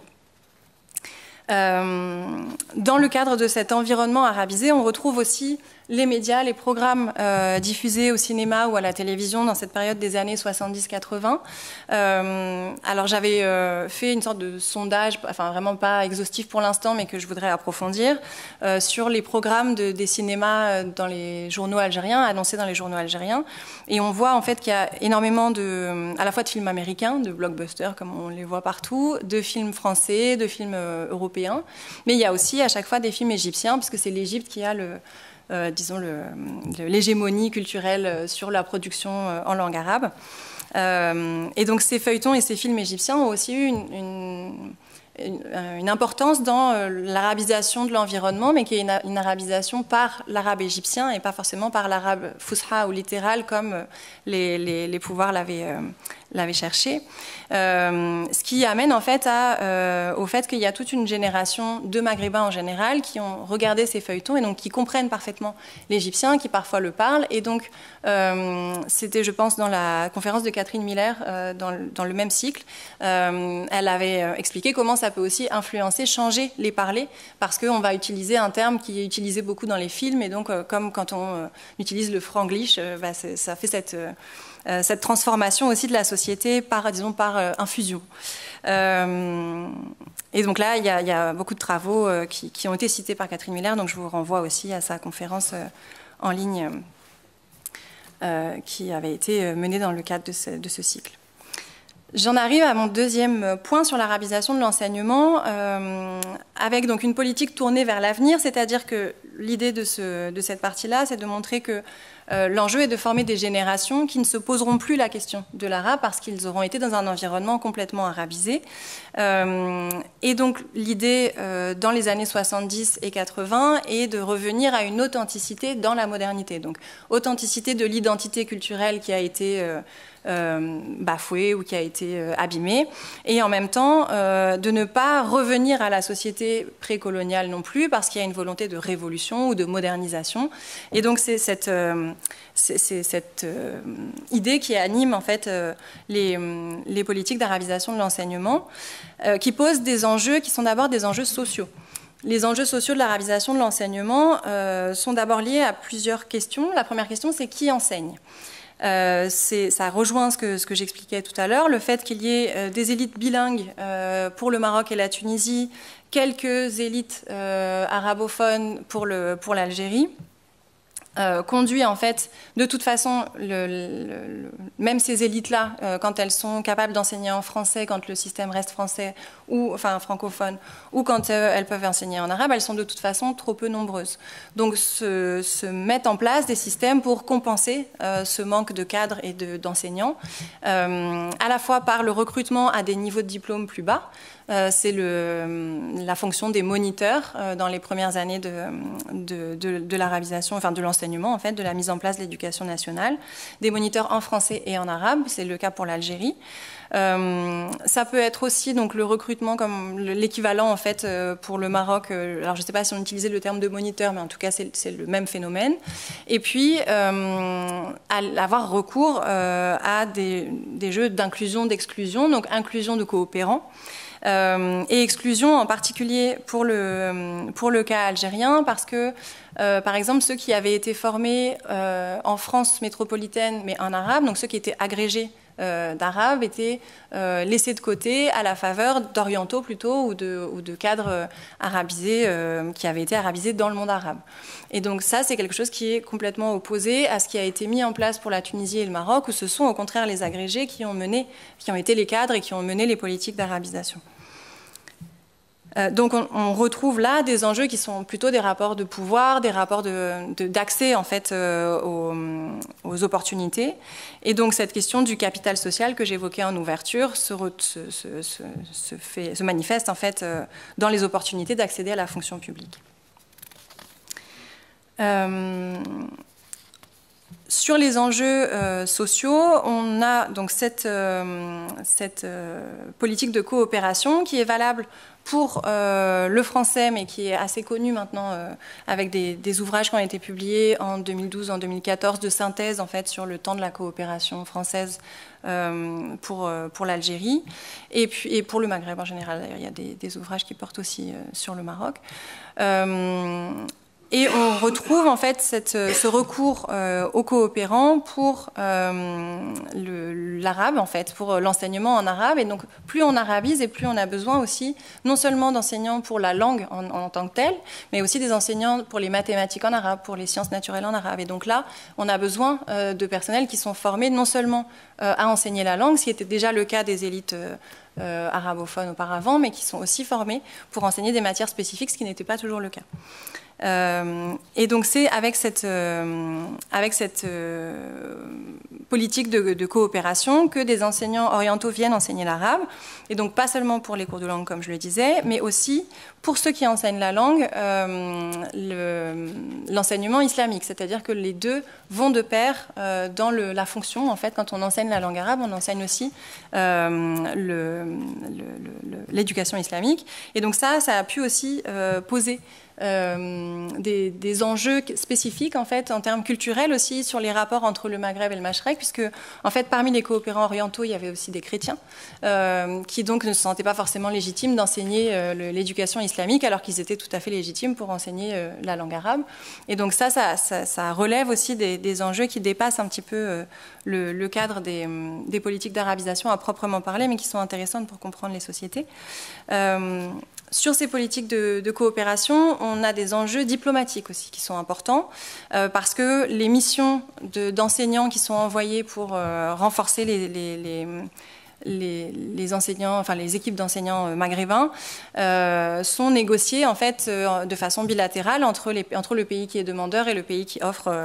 B: Dans le cadre de cet environnement arabisé, on retrouve aussi les médias, les programmes diffusés au cinéma ou à la télévision dans cette période des années 70-80. Alors j'avais fait une sorte de sondage, enfin vraiment pas exhaustif pour l'instant, mais que je voudrais approfondir, sur les programmes des cinémas dans les journaux algériens, annoncés dans les journaux algériens. Et on voit en fait qu'il y a énormément à la fois de films américains, de blockbusters comme on les voit partout, de films français, de films européens, mais il y a aussi à chaque fois des films égyptiens, parce que c'est l'Égypte qui a disons l'hégémonie culturelle sur la production en langue arabe. Et donc ces feuilletons et ces films égyptiens ont aussi eu une importance dans l'arabisation de l'environnement, mais qui est une arabisation par l'arabe égyptien et pas forcément par l'arabe fusha ou littéral comme les pouvoirs l'avaient cherché. Ce qui amène en fait au fait qu'il y a toute une génération de Maghrébins en général qui ont regardé ces feuilletons et donc qui comprennent parfaitement l'égyptien, qui parfois le parlent. Et donc, c'était, je pense, dans la conférence de Catherine Miller, dans le même cycle, elle avait expliqué comment ça peut aussi influencer, changer les parlers, parce qu'on va utiliser un terme qui est utilisé beaucoup dans les films, et donc comme quand on utilise le franglish, ça fait cette transformation aussi de la société par infusion. Et donc là, il y a beaucoup de travaux qui ont été cités par Catherine Miller, donc je vous renvoie aussi à sa conférence en ligne qui avait été menée dans le cadre de ce cycle. J'en arrive à mon deuxième point sur l'arabisation de l'enseignement, avec donc une politique tournée vers l'avenir, c'est-à-dire que l'idée de cette partie-là, c'est de montrer que l'enjeu est de former des générations qui ne se poseront plus la question de l'arabe parce qu'ils auront été dans un environnement complètement arabisé. Et donc l'idée dans les années 70 et 80 est de revenir à une authenticité dans la modernité. Donc authenticité de l'identité culturelle qui a été bafouée ou qui a été abîmée, et en même temps de ne pas revenir à la société précoloniale non plus parce qu'il y a une volonté de révolution ou de modernisation. Et donc c'est cette idée qui anime en fait les politiques d'arabisation de l'enseignement, qui posent des enjeux qui sont d'abord des enjeux sociaux. Les enjeux sociaux de l'arabisation de l'enseignement sont d'abord liés à plusieurs questions. La première question, c'est qui enseigne ? Ça rejoint ce que j'expliquais tout à l'heure, le fait qu'il y ait des élites bilingues pour le Maroc et la Tunisie, quelques élites arabophones pour l'Algérie, conduit en fait, de toute façon, même ces élites-là, quand elles sont capables d'enseigner en français, quand le système reste français, ou enfin francophone, ou quand elles peuvent enseigner en arabe, elles sont de toute façon trop peu nombreuses. Donc se mettent en place des systèmes pour compenser ce manque de cadres et d'enseignants, à la fois par le recrutement à des niveaux de diplôme plus bas. C'est la fonction des moniteurs dans les premières années de l'arabisation, enfin de l'enseignement en fait, de la mise en place de l'éducation nationale, des moniteurs en français et en arabe, c'est le cas pour l'Algérie. Ça peut être aussi donc le recrutement comme l'équivalent en fait pour le Maroc. Alors je ne sais pas si on utilisait le terme de moniteur, mais en tout cas c'est le même phénomène. Et puis avoir recours à des jeux d'inclusion, d'exclusion, donc inclusion de coopérants. Et exclusion en particulier pour le cas algérien parce que, par exemple, ceux qui avaient été formés en France métropolitaine mais en arabe, donc ceux qui étaient agrégés d'arabe étaient laissés de côté à la faveur d'orientaux plutôt ou de cadres arabisés qui avaient été arabisés dans le monde arabe. Et donc ça, c'est quelque chose qui est complètement opposé à ce qui a été mis en place pour la Tunisie et le Maroc, où ce sont au contraire les agrégés qui ont été les cadres et qui ont mené les politiques d'arabisation. Donc on retrouve là des enjeux qui sont plutôt des rapports de pouvoir, des rapports d'accès en fait aux opportunités. Et donc cette question du capital social que j'évoquais en ouverture se manifeste en fait dans les opportunités d'accéder à la fonction publique. Sur les enjeux sociaux, on a donc cette politique de coopération qui est valable pour le français, mais qui est assez connu maintenant avec des ouvrages qui ont été publiés en 2012, en 2014, de synthèse en fait sur le temps de la coopération française pour l'Algérie et pour le Maghreb en général. Il y a des ouvrages qui portent aussi sur le Maroc. Et on retrouve en fait ce recours aux coopérants pour l'arabe, en fait, pour l'enseignement en arabe. Et donc, plus on arabise et plus on a besoin aussi, non seulement d'enseignants pour la langue en tant que telle, mais aussi des enseignants pour les mathématiques en arabe, pour les sciences naturelles en arabe. Et donc là, on a besoin de personnels qui sont formés non seulement à enseigner la langue, ce qui était déjà le cas des élites arabophones auparavant, mais qui sont aussi formés pour enseigner des matières spécifiques, ce qui n'était pas toujours le cas. Et donc c'est avec cette politique de coopération que des enseignants orientaux viennent enseigner l'arabe. Et donc pas seulement pour les cours de langue, comme je le disais, mais aussi pour ceux qui enseignent la langue, l'enseignement islamique. C'est-à-dire que les deux vont de pair dans la fonction. En fait, quand on enseigne la langue arabe, on enseigne aussi l'éducation islamique. Et donc ça a pu aussi poser des enjeux spécifiques en fait en termes culturels aussi sur les rapports entre le Maghreb et le Mashrek, puisque en fait parmi les coopérants orientaux il y avait aussi des chrétiens qui donc ne se sentaient pas forcément légitimes d'enseigner l'éducation islamique alors qu'ils étaient tout à fait légitimes pour enseigner la langue arabe. Et donc ça relève aussi des enjeux qui dépassent un petit peu le cadre des politiques d'arabisation à proprement parler, mais qui sont intéressantes pour comprendre les sociétés. Sur ces politiques de coopération, on a des enjeux diplomatiques aussi qui sont importants parce que les missions d'enseignants qui sont envoyées pour renforcer les enseignants, enfin les équipes d'enseignants maghrébins sont négociées en fait de façon bilatérale entre le pays qui est demandeur et le pays qui offre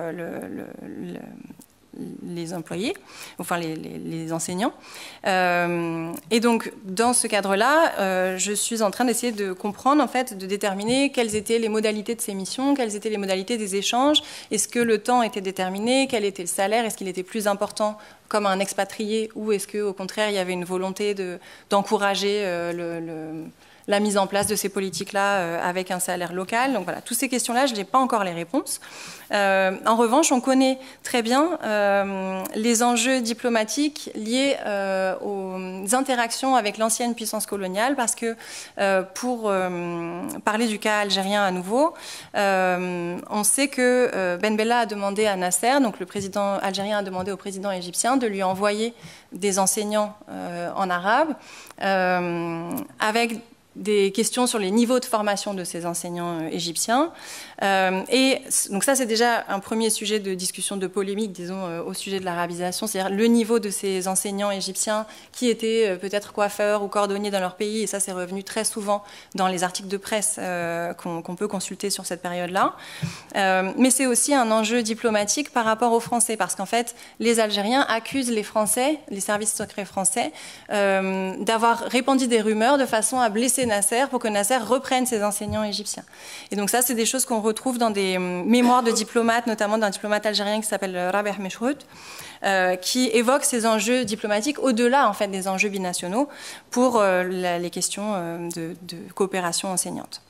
B: les employés, enfin les enseignants. Et donc, dans ce cadre-là, je suis en train d'essayer de comprendre, en fait, de déterminer quelles étaient les modalités de ces missions, quelles étaient les modalités des échanges, est-ce que le temps était déterminé, quel était le salaire, est-ce qu'il était plus important comme un expatrié ou est-ce qu'au contraire, il y avait une volonté d'encourager la mise en place de ces politiques-là avec un salaire local. Donc voilà, toutes ces questions-là, je n'ai pas encore les réponses. En revanche, on connaît très bien les enjeux diplomatiques liés aux interactions avec l'ancienne puissance coloniale, parce que pour parler du cas algérien à nouveau, on sait que Ben Bella a demandé à Nasser, donc le président algérien a demandé au président égyptien de lui envoyer des enseignants en arabe avec des questions sur les niveaux de formation de ces enseignants égyptiens. Et donc ça, c'est déjà un premier sujet de discussion, de polémique, disons, au sujet de l'arabisation, c'est-à-dire le niveau de ces enseignants égyptiens qui étaient peut-être coiffeurs ou cordonniers dans leur pays, et ça, c'est revenu très souvent dans les articles de presse qu'on peut consulter sur cette période-là. Mais c'est aussi un enjeu diplomatique par rapport aux Français, parce qu'en fait, les Algériens accusent les Français, les services secrets français, d'avoir répandu des rumeurs de façon à blesser Nasser pour que Nasser reprenne ses enseignants égyptiens. Et donc ça, c'est des choses qu'on retrouve dans des mémoires de diplomates, notamment d'un diplomate algérien qui s'appelle Rabih Mechrout, qui évoque ces enjeux diplomatiques au-delà en fait des enjeux binationaux pour les questions de coopération enseignante.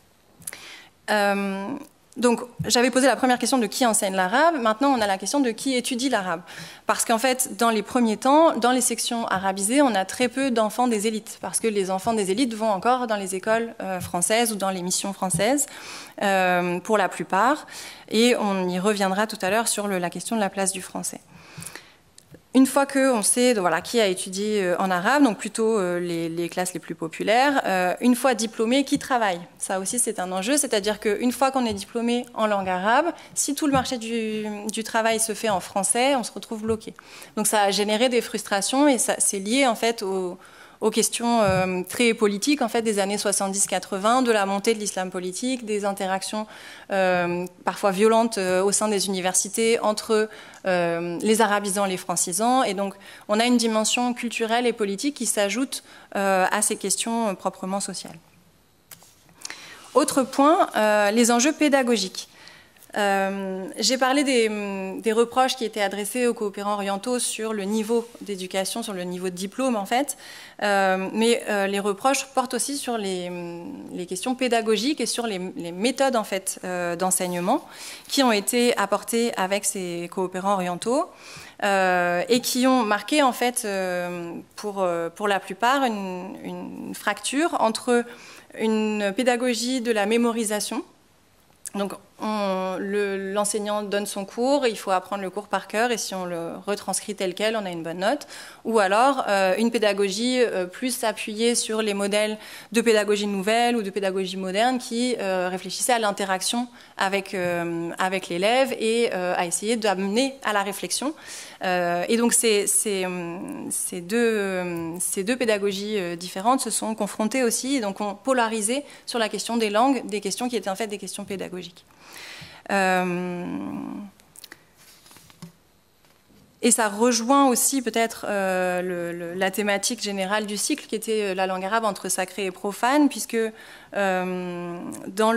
B: Donc, j'avais posé la première question de qui enseigne l'arabe. Maintenant, on a la question de qui étudie l'arabe. Parce qu'en fait, dans les premiers temps, dans les sections arabisées, on a très peu d'enfants des élites. Parce que les enfants des élites vont encore dans les écoles françaises ou dans les missions françaises, pour la plupart. Et on y reviendra tout à l'heure sur la question de la place du français. Une fois qu'on sait voilà, qui a étudié en arabe, donc plutôt les classes les plus populaires, une fois diplômé, qui travaille? Ça aussi, c'est un enjeu, c'est-à-dire qu'une fois qu'on est diplômé en langue arabe, si tout le marché du travail se fait en français, on se retrouve bloqué. Donc ça a généré des frustrations et c'est lié en fait aux questions très politiques en fait, des années 70-80, de la montée de l'islam politique, des interactions parfois violentes au sein des universités entre les arabisants et les francisants. Et donc, on a une dimension culturelle et politique qui s'ajoute à ces questions proprement sociales. Autre point, les enjeux pédagogiques. J'ai parlé des reproches qui étaient adressés aux coopérants orientaux sur le niveau d'éducation, sur le niveau de diplôme en fait, mais les reproches portent aussi sur les questions pédagogiques et sur les méthodes en fait d'enseignement qui ont été apportées avec ces coopérants orientaux et qui ont marqué en fait pour la plupart une fracture entre une pédagogie de la mémorisation. Donc, l'enseignant donne son cours, il faut apprendre le cours par cœur et si on le retranscrit tel quel, on a une bonne note. Ou alors, une pédagogie plus appuyée sur les modèles de pédagogie nouvelle ou de pédagogie moderne qui réfléchissaient à l'interaction avec l'élève et à essayer d'amener à la réflexion. Et donc, ces deux pédagogies différentes se sont confrontées aussi et donc ont polarisé sur la question des langues, des questions qui étaient en fait des questions pédagogiques. Et ça rejoint aussi peut-être la thématique générale du cycle, qui était la langue arabe entre sacré et profane, puisque dans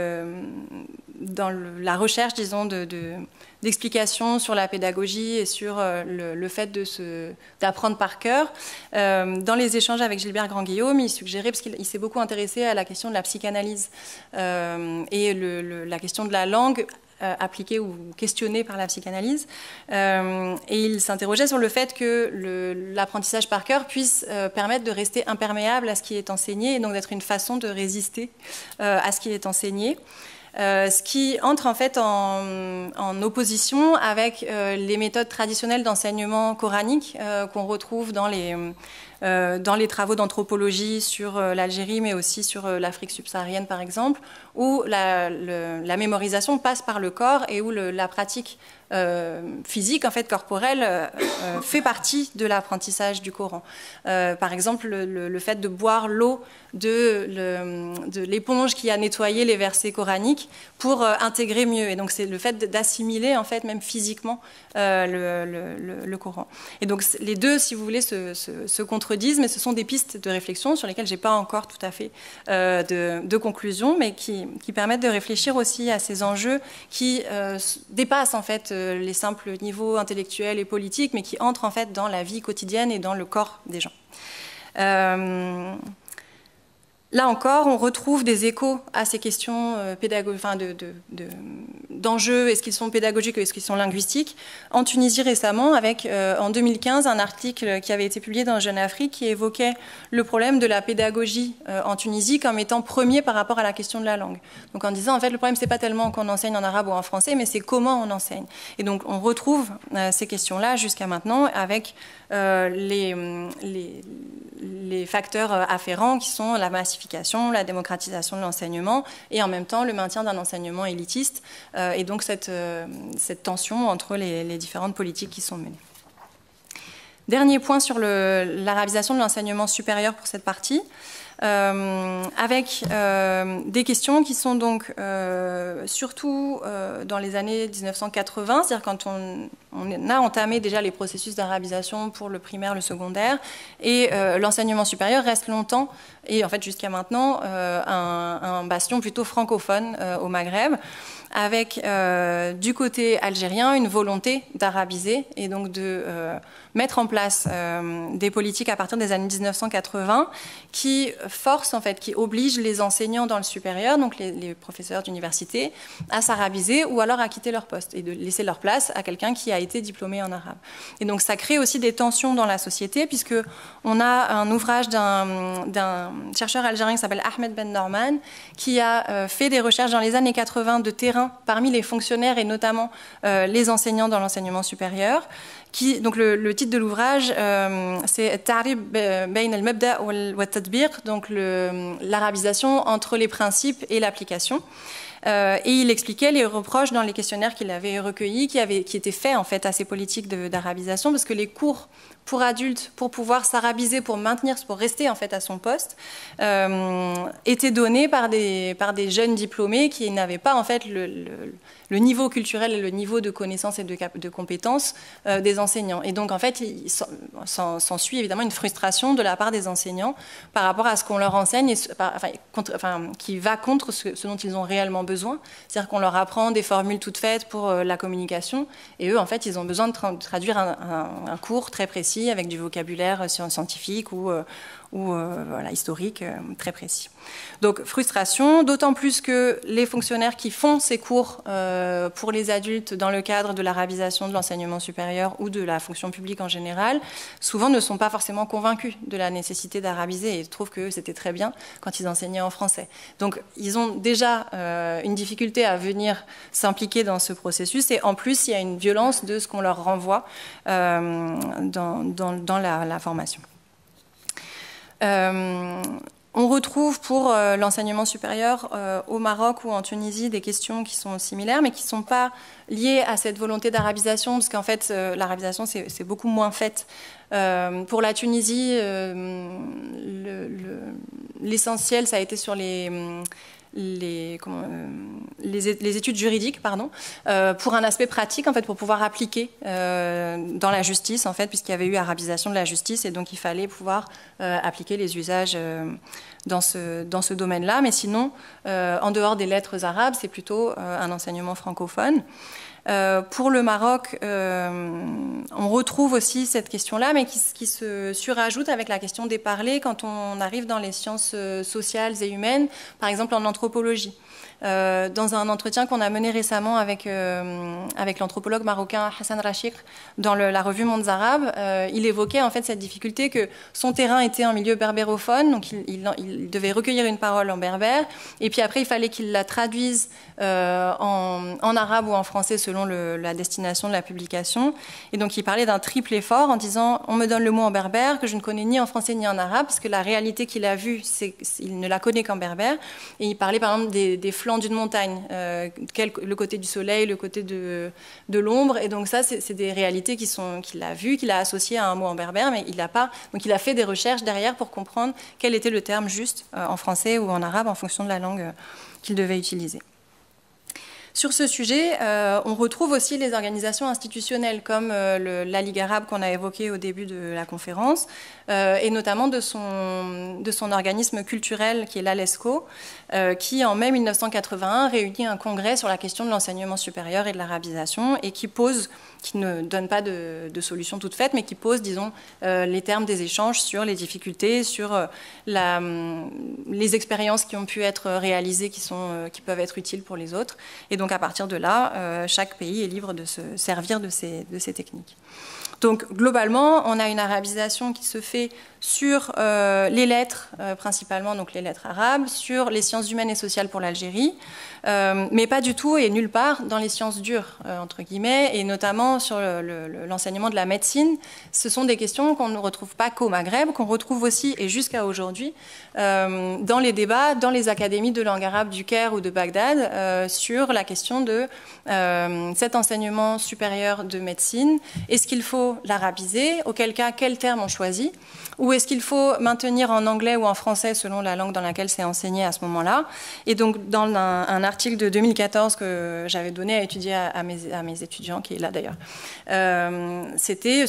B: la recherche, disons, d'explications sur la pédagogie et sur le fait d'apprendre par cœur, dans les échanges avec Gilbert Grand-Guillaume, il suggérait, parce qu'il s'est beaucoup intéressé à la question de la psychanalyse et la question de la langue, appliquée ou questionnée par la psychanalyse. Et il s'interrogeait sur le fait que l'apprentissage par cœur puisse permettre de rester imperméable à ce qui est enseigné et donc d'être une façon de résister à ce qui est enseigné. Ce qui entre en fait en opposition avec les méthodes traditionnelles d'enseignement coranique qu'on retrouve dans les travaux d'anthropologie sur l'Algérie, mais aussi sur l'Afrique subsaharienne, par exemple, où la mémorisation passe par le corps et où la pratique physique, en fait, corporelle, fait partie de l'apprentissage du Coran. Par exemple, le fait de boire l'eau de l'éponge qui a nettoyé les versets coraniques pour intégrer mieux. Et donc, c'est le fait d'assimiler, en fait, même physiquement, le Coran. Et donc, les deux, si vous voulez, se contredisent, mais ce sont des pistes de réflexion sur lesquelles je n'ai pas encore tout à fait de conclusion, mais qui permettent de réfléchir aussi à ces enjeux qui dépassent, en fait, les simples niveaux intellectuels et politiques, mais qui entrent, en fait, dans la vie quotidienne et dans le corps des gens. Là encore, on retrouve des échos à ces questions d'enjeux, est-ce qu'ils sont pédagogiques ou est-ce qu'ils sont linguistiques. En Tunisie récemment, avec en 2015 un article qui avait été publié dans Jeune Afrique qui évoquait le problème de la pédagogie en Tunisie comme étant premier par rapport à la question de la langue. Donc en disant, en fait, le problème, c'est pas tellement qu'on enseigne en arabe ou en français, mais c'est comment on enseigne. Et donc on retrouve ces questions-là jusqu'à maintenant avec les facteurs afférents qui sont la massification, la démocratisation de l'enseignement et en même temps le maintien d'un enseignement élitiste et donc cette tension entre les différentes politiques qui sont menées. Dernier point sur l'arabisation de l'enseignement supérieur pour cette partie. Avec des questions qui sont donc surtout dans les années 1980, c'est-à-dire quand on a entamé déjà les processus d'arabisation pour le primaire, le secondaire, et l'enseignement supérieur reste longtemps, et en fait jusqu'à maintenant, un bastion plutôt francophone au Maghreb, avec du côté algérien une volonté d'arabiser et donc de mettre en place des politiques à partir des années 1980 qui forcent, en fait, qui obligent les enseignants dans le supérieur, donc les professeurs d'université, à s'arabiser ou alors à quitter leur poste et de laisser leur place à quelqu'un qui a été diplômé en arabe. Et donc ça crée aussi des tensions dans la société puisque on a un ouvrage d'un chercheur algérien qui s'appelle Ahmed Ben Norman qui a fait des recherches dans les années 80 de terrain parmi les fonctionnaires et notamment les enseignants dans l'enseignement supérieur. Donc le titre de l'ouvrage, c'est Ta'rib bayn al-mabda wa tadbiq, donc l'arabisation entre les principes et l'application. Et il expliquait les reproches dans les questionnaires qu'il avait recueillis, qui étaient faits en fait à ces politiques d'arabisation, parce que les cours pour adultes, pour pouvoir s'arabiser, pour rester en fait à son poste, étaient donnés par des jeunes diplômés qui n'avaient pas en fait le niveau culturel et le niveau de connaissances et de compétences des enseignants. Et donc en fait, il s'ensuit évidemment une frustration de la part des enseignants par rapport à ce qu'on leur enseigne, qui va contre ce dont ils ont réellement besoin. C'est-à-dire qu'on leur apprend des formules toutes faites pour la communication, et eux en fait, ils ont besoin de traduire un cours très précis avec du vocabulaire scientifique ou historique très précis. Donc frustration, d'autant plus que les fonctionnaires qui font ces cours pour les adultes dans le cadre de l'arabisation de l'enseignement supérieur ou de la fonction publique en général, souvent ne sont pas forcément convaincus de la nécessité d'arabiser et trouvent que c'était très bien quand ils enseignaient en français. Donc ils ont déjà une difficulté à venir s'impliquer dans ce processus et en plus il y a une violence de ce qu'on leur renvoie dans la formation. On retrouve pour l'enseignement supérieur au Maroc ou en Tunisie des questions qui sont similaires, mais qui ne sont pas liées à cette volonté d'arabisation, parce qu'en fait, l'arabisation, c'est beaucoup moins fait. Pour la Tunisie, l'essentiel, ça a été sur les les études juridiques, pardon, pour un aspect pratique, en fait, pour pouvoir appliquer dans la justice, en fait, puisqu'il y avait eu arabisation de la justice, et donc il fallait pouvoir appliquer les usages dans ce domaine-là. Mais sinon, en dehors des lettres arabes, c'est plutôt un enseignement francophone. Pour le Maroc, on retrouve aussi cette question-là, mais qui se surajoute avec la question des parlers quand on arrive dans les sciences sociales et humaines, par exemple en anthropologie. Dans un entretien qu'on a mené récemment avec l'anthropologue marocain Hassan Rachik dans la revue Mondes Arabes, il évoquait en fait cette difficulté que son terrain était en milieu berbérophone, donc il devait recueillir une parole en berbère, et puis après il fallait qu'il la traduise en arabe ou en français selon la destination de la publication. Et donc il parlait d'un triple effort en disant on me donne le mot en berbère que je ne connais ni en français ni en arabe, parce que la réalité qu'il a vue, il ne la connaît qu'en berbère. Et il parlait par exemple des flancs d'une montagne, le côté du soleil, le côté de l'ombre. Et donc ça, c'est des réalités qu'il a vues, qu'il a associées à un mot en berbère, mais il n'a pas. Donc il a fait des recherches derrière pour comprendre quel était le terme juste en français ou en arabe en fonction de la langue qu'il devait utiliser. Sur ce sujet, on retrouve aussi les organisations institutionnelles comme la Ligue arabe qu'on a évoquée au début de la conférence, et notamment de son organisme culturel qui est l'ALESCO, qui en mai 1981 réunit un congrès sur la question de l'enseignement supérieur et de l'arabisation et qui ne donne pas de solution toute faite, mais qui pose, disons, les termes des échanges sur les difficultés, sur les expériences qui ont pu être réalisées, qui peuvent être utiles pour les autres. Et donc, à partir de là, chaque pays est libre de se servir de ces techniques. Donc, globalement, on a une arabisation qui se fait sur les lettres, principalement donc les lettres arabes, sur les sciences humaines et sociales pour l'Algérie, mais pas du tout et nulle part dans les sciences dures, entre guillemets, et notamment sur l'enseignement de la médecine. Ce sont des questions qu'on ne retrouve pas qu'au Maghreb, qu'on retrouve aussi, et jusqu'à aujourd'hui, dans les débats, dans les académies de langue arabe du Caire ou de Bagdad, sur la question de cet enseignement supérieur de médecine. Est-ce qu'il faut l'arabiser? Auquel cas, quel terme on choisit? Ou est-ce qu'il faut maintenir en anglais ou en français selon la langue dans laquelle c'est enseigné à ce moment-là? Et donc, dans un article de 2014 que j'avais donné à étudier à mes étudiants, qui est là d'ailleurs, c'était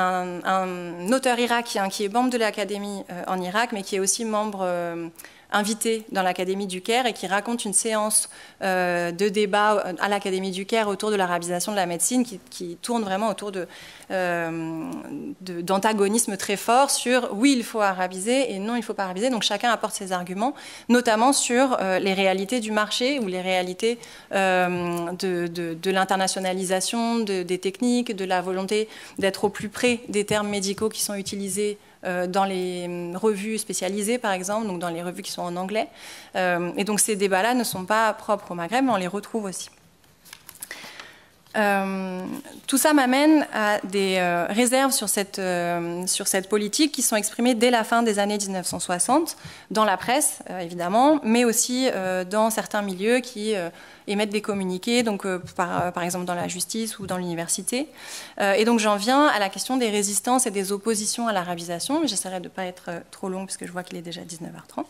B: un auteur irakien qui est membre de l'académie en Irak, mais qui est aussi membre invité dans l'Académie du Caire et qui raconte une séance de débat à l'Académie du Caire autour de l'arabisation de la médecine qui tourne vraiment autour d'antagonismes très forts sur oui, il faut arabiser et non, il ne faut pas arabiser. Donc chacun apporte ses arguments, notamment sur les réalités du marché ou les réalités de l'internationalisation des techniques, de la volonté d'être au plus près des termes médicaux qui sont utilisés dans les revues spécialisées, par exemple, donc dans les revues qui sont en anglais. Et donc ces débats-là ne sont pas propres au Maghreb, mais on les retrouve aussi. Tout ça m'amène à des réserves sur cette politique qui sont exprimées dès la fin des années 1960, dans la presse, évidemment, mais aussi dans certains milieux qui émettent des communiqués, donc par exemple dans la justice ou dans l'université. Et donc j'en viens à la question des résistances et des oppositions à l'arabisation, mais j'essaierai de ne pas être trop long puisque je vois qu'il est déjà 19h30.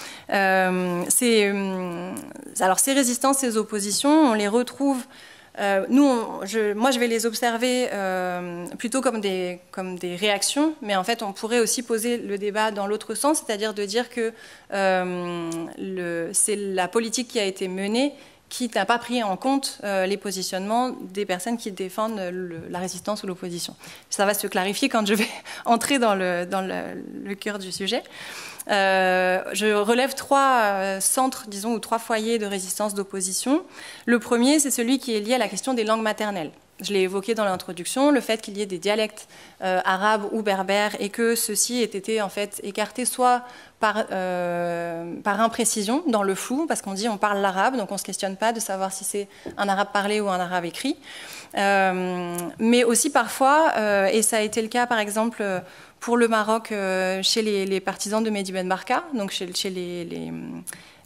B: Alors ces résistances, ces oppositions, on les retrouve moi, je vais les observer plutôt comme des réactions, mais en fait, on pourrait aussi poser le débat dans l'autre sens, c'est-à-dire de dire que c'est la politique qui a été menée qui n'a pas pris en compte les positionnements des personnes qui défendent la résistance ou l'opposition. Ça va se clarifier quand je vais entrer dans le cœur du sujet. Je relève trois centres, disons, ou trois foyers de résistance d'opposition. Le premier, c'est celui qui est lié à la question des langues maternelles. Je l'ai évoqué dans l'introduction, le fait qu'il y ait des dialectes arabes ou berbères et que ceux-ci aient été en fait écartés soit par imprécision, dans le flou, parce qu'on dit on parle l'arabe, donc on ne se questionne pas de savoir si c'est un arabe parlé ou un arabe écrit. Mais aussi parfois, et ça a été le cas par exemple pour le Maroc chez les partisans de Mehdi Ben Barka, donc chez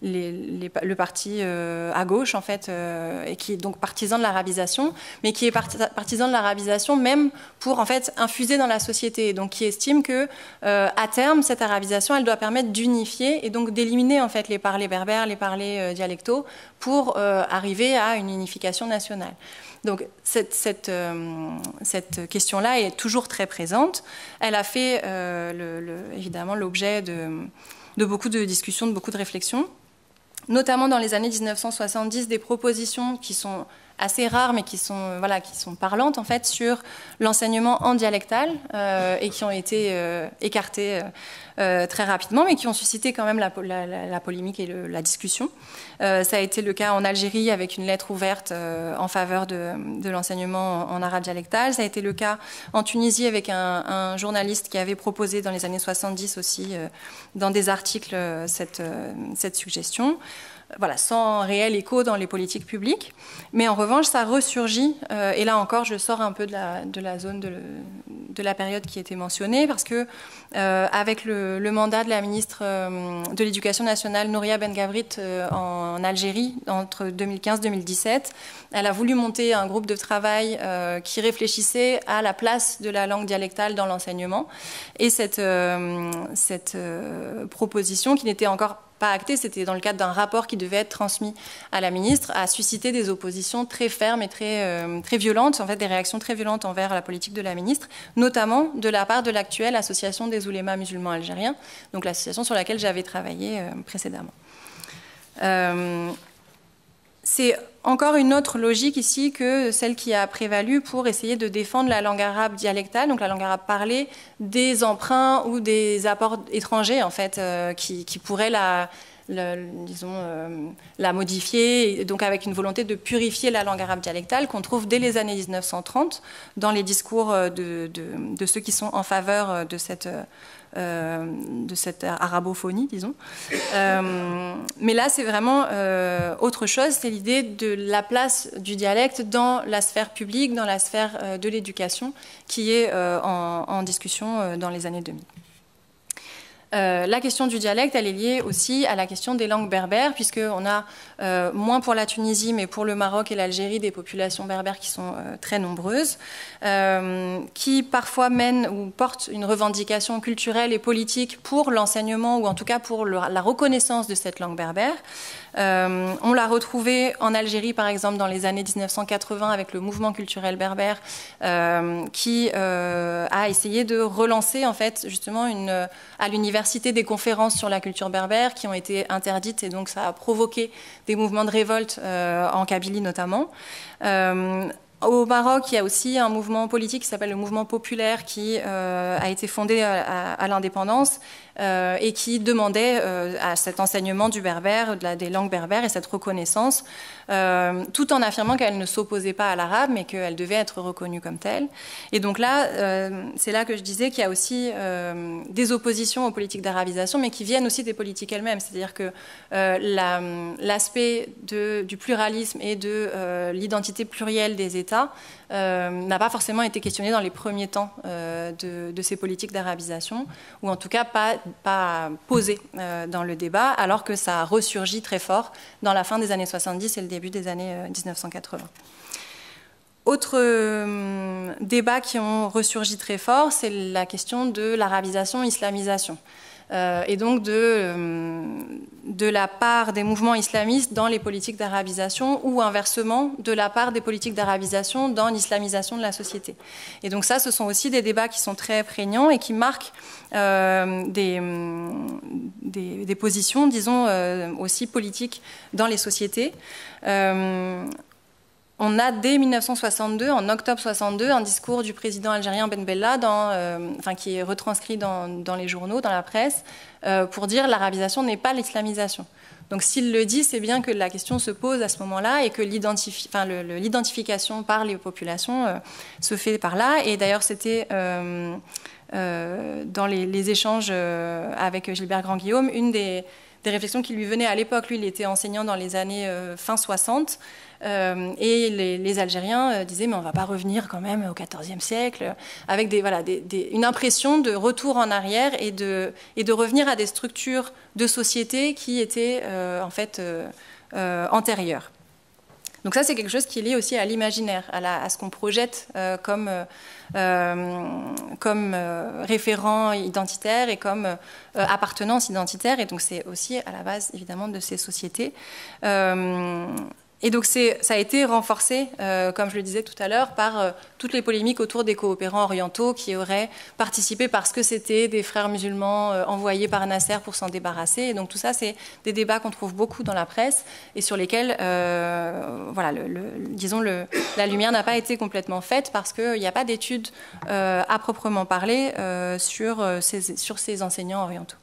B: le parti à gauche, en fait, et qui est donc partisan de l'arabisation, mais qui est partisan de l'arabisation même pour, en fait, infuser dans la société. Donc, qui estime que, à terme, cette arabisation, elle doit permettre d'unifier et donc d'éliminer, en fait, les parlers berbères, les parlers dialectaux, pour arriver à une unification nationale. Donc cette question-là est toujours très présente. Elle a fait évidemment l'objet de beaucoup de discussions, de beaucoup de réflexions, notamment dans les années 1970, des propositions qui sont assez rares, mais qui sont parlantes, en fait, sur l'enseignement en dialectal, et qui ont été écartées très rapidement, mais qui ont suscité quand même la polémique et la discussion. Ça a été le cas en Algérie, avec une lettre ouverte en faveur de l'enseignement en arabe dialectal. Ça a été le cas en Tunisie, avec un journaliste qui avait proposé dans les années 70 aussi, dans des articles, cette suggestion. Voilà, sans réel écho dans les politiques publiques. Mais en revanche, ça ressurgit, et là encore, je sors un peu de la zone de la période qui était mentionnée, parce que avec le mandat de la ministre de l'Éducation nationale, Nouria Ben Gabrit, en Algérie, entre 2015-2017, elle a voulu monter un groupe de travail qui réfléchissait à la place de la langue dialectale dans l'enseignement. Et cette proposition, qui n'était encore pas acté, c'était dans le cadre d'un rapport qui devait être transmis à la ministre, a suscité des oppositions très fermes et très violentes, en fait des réactions très violentes envers la politique de la ministre, notamment de la part de l'actuelle Association des oulémas musulmans algériens, donc l'association sur laquelle j'avais travaillé précédemment. C'est encore une autre logique ici que celle qui a prévalu pour essayer de défendre la langue arabe dialectale, donc la langue arabe parlée, des emprunts ou des apports étrangers, en fait, qui pourraient la modifier, et donc avec une volonté de purifier la langue arabe dialectale qu'on trouve dès les années 1930 dans les discours de ceux qui sont en faveur de cette arabophonie, disons. Mais là, c'est vraiment autre chose, c'est l'idée de la place du dialecte dans la sphère publique, dans la sphère de l'éducation, qui est en discussion dans les années 2000. La question du dialecte, elle est liée aussi à la question des langues berbères, puisqu'on a, moins pour la Tunisie, mais pour le Maroc et l'Algérie, des populations berbères qui sont très nombreuses, qui parfois mènent ou portent une revendication culturelle et politique pour l'enseignement, ou en tout cas pour la reconnaissance de cette langue berbère. On l'a retrouvé en Algérie, par exemple, dans les années 1980, avec le mouvement culturel berbère, qui a essayé de relancer, en fait, justement, à l'université, des conférences sur la culture berbère qui ont été interdites, et donc ça a provoqué des mouvements de révolte en Kabylie notamment. Au Maroc, il y a aussi un mouvement politique qui s'appelle le mouvement populaire, qui a été fondé à l'indépendance et qui demandait à cet enseignement du berbère, des langues berbères, et cette reconnaissance, tout en affirmant qu'elle ne s'opposait pas à l'arabe, mais qu'elle devait être reconnue comme telle. Et donc là, c'est là que je disais qu'il y a aussi des oppositions aux politiques d'arabisation, mais qui viennent aussi des politiques elles-mêmes. C'est-à-dire que l'aspect du pluralisme et de l'identité plurielle des États n'a pas forcément été questionné dans les premiers temps de ces politiques d'arabisation, ou en tout cas pas posé dans le débat, alors que ça a ressurgi très fort dans la fin des années 70 et le début des années 1980. Autres débats qui ont ressurgi très fort, c'est la question de l'arabisation-islamisation. Et donc de la part des mouvements islamistes dans les politiques d'arabisation, ou inversement de la part des politiques d'arabisation dans l'islamisation de la société. Et donc ça, ce sont aussi des débats qui sont très prégnants et qui marquent des positions, disons, aussi politiques dans les sociétés. On a dès 1962, en octobre 62, un discours du président algérien Ben Bella, qui est retranscrit dans les journaux, dans la presse, pour dire l'arabisation n'est pas l'islamisation. Donc s'il le dit, c'est bien que la question se pose à ce moment-là, et que l'identification par les populations se fait par là. Et d'ailleurs, c'était dans les échanges avec Gilbert Grand-Guillaume, une des réflexions qui lui venaient à l'époque. Lui, il était enseignant dans les années fin 60. Et les Algériens disaient mais on ne va pas revenir quand même au XIVe siècle, avec une impression de retour en arrière et de revenir à des structures de société qui étaient en fait antérieures. Donc ça, c'est quelque chose qui est lié aussi à l'imaginaire, à ce qu'on projette comme référent identitaire et comme appartenance identitaire. Et donc c'est aussi à la base, évidemment, de ces sociétés. Et donc ça a été renforcé, comme je le disais tout à l'heure, par toutes les polémiques autour des coopérants orientaux qui auraient participé parce que c'était des frères musulmans envoyés par Nasser pour s'en débarrasser. Et donc tout ça, c'est des débats qu'on trouve beaucoup dans la presse et sur lesquels, disons, la lumière n'a pas été complètement faite parce qu'il n'y a pas d'études à proprement parler sur ces enseignants orientaux.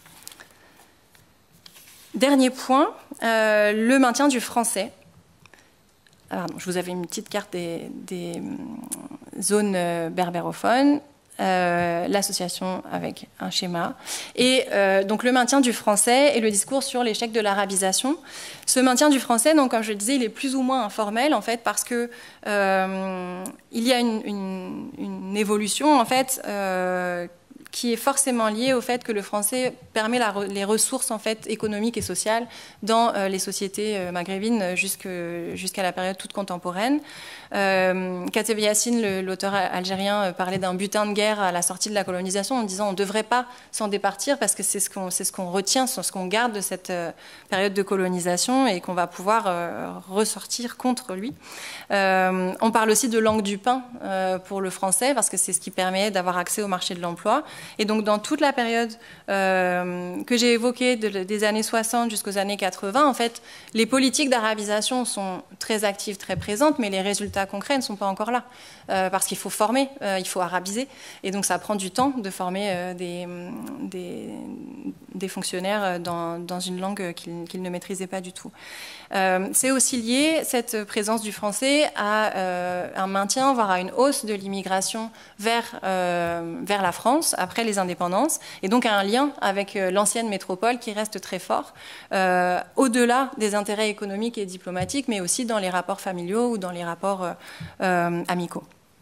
B: Dernier point, le maintien du français. Pardon, je vous avais une petite carte des zones berbérophones, l'association avec un schéma, et donc le maintien du français et le discours sur l'échec de l'arabisation. Ce maintien du français, donc, comme je le disais, il est plus ou moins informel en fait, parce que il y a une évolution en fait qui est forcément liée au fait que le français permet les ressources en fait, économiques et sociales dans les sociétés maghrébines jusqu'à la période toute contemporaine. Kateb Yassine, l'auteur algérien, parlait d'un butin de guerre à la sortie de la colonisation en disant on ne devrait pas s'en départir parce que c'est ce qu'on retient, ce qu'on garde de cette période de colonisation et qu'on va pouvoir ressortir contre lui. On parle aussi de langue du pain pour le français parce que c'est ce qui permet d'avoir accès au marché de l'emploi. Et donc dans toute la période que j'ai évoquée des années 60 jusqu'aux années 80, en fait, les politiques d'arabisation sont très actives, très présentes, mais les résultats concrets ne sont pas encore là. Parce qu'il faut former, il faut arabiser. Et donc ça prend du temps de former des fonctionnaires dans une langue qu'ils ne maîtrisaient pas du tout. C'est aussi lié, cette présence du français, à un maintien, voire à une hausse de l'immigration vers la France, après les indépendances, et donc à un lien avec l'ancienne métropole qui reste très fort, au-delà des intérêts économiques et diplomatiques, mais aussi dans les rapports familiaux ou dans les rapports amicaux.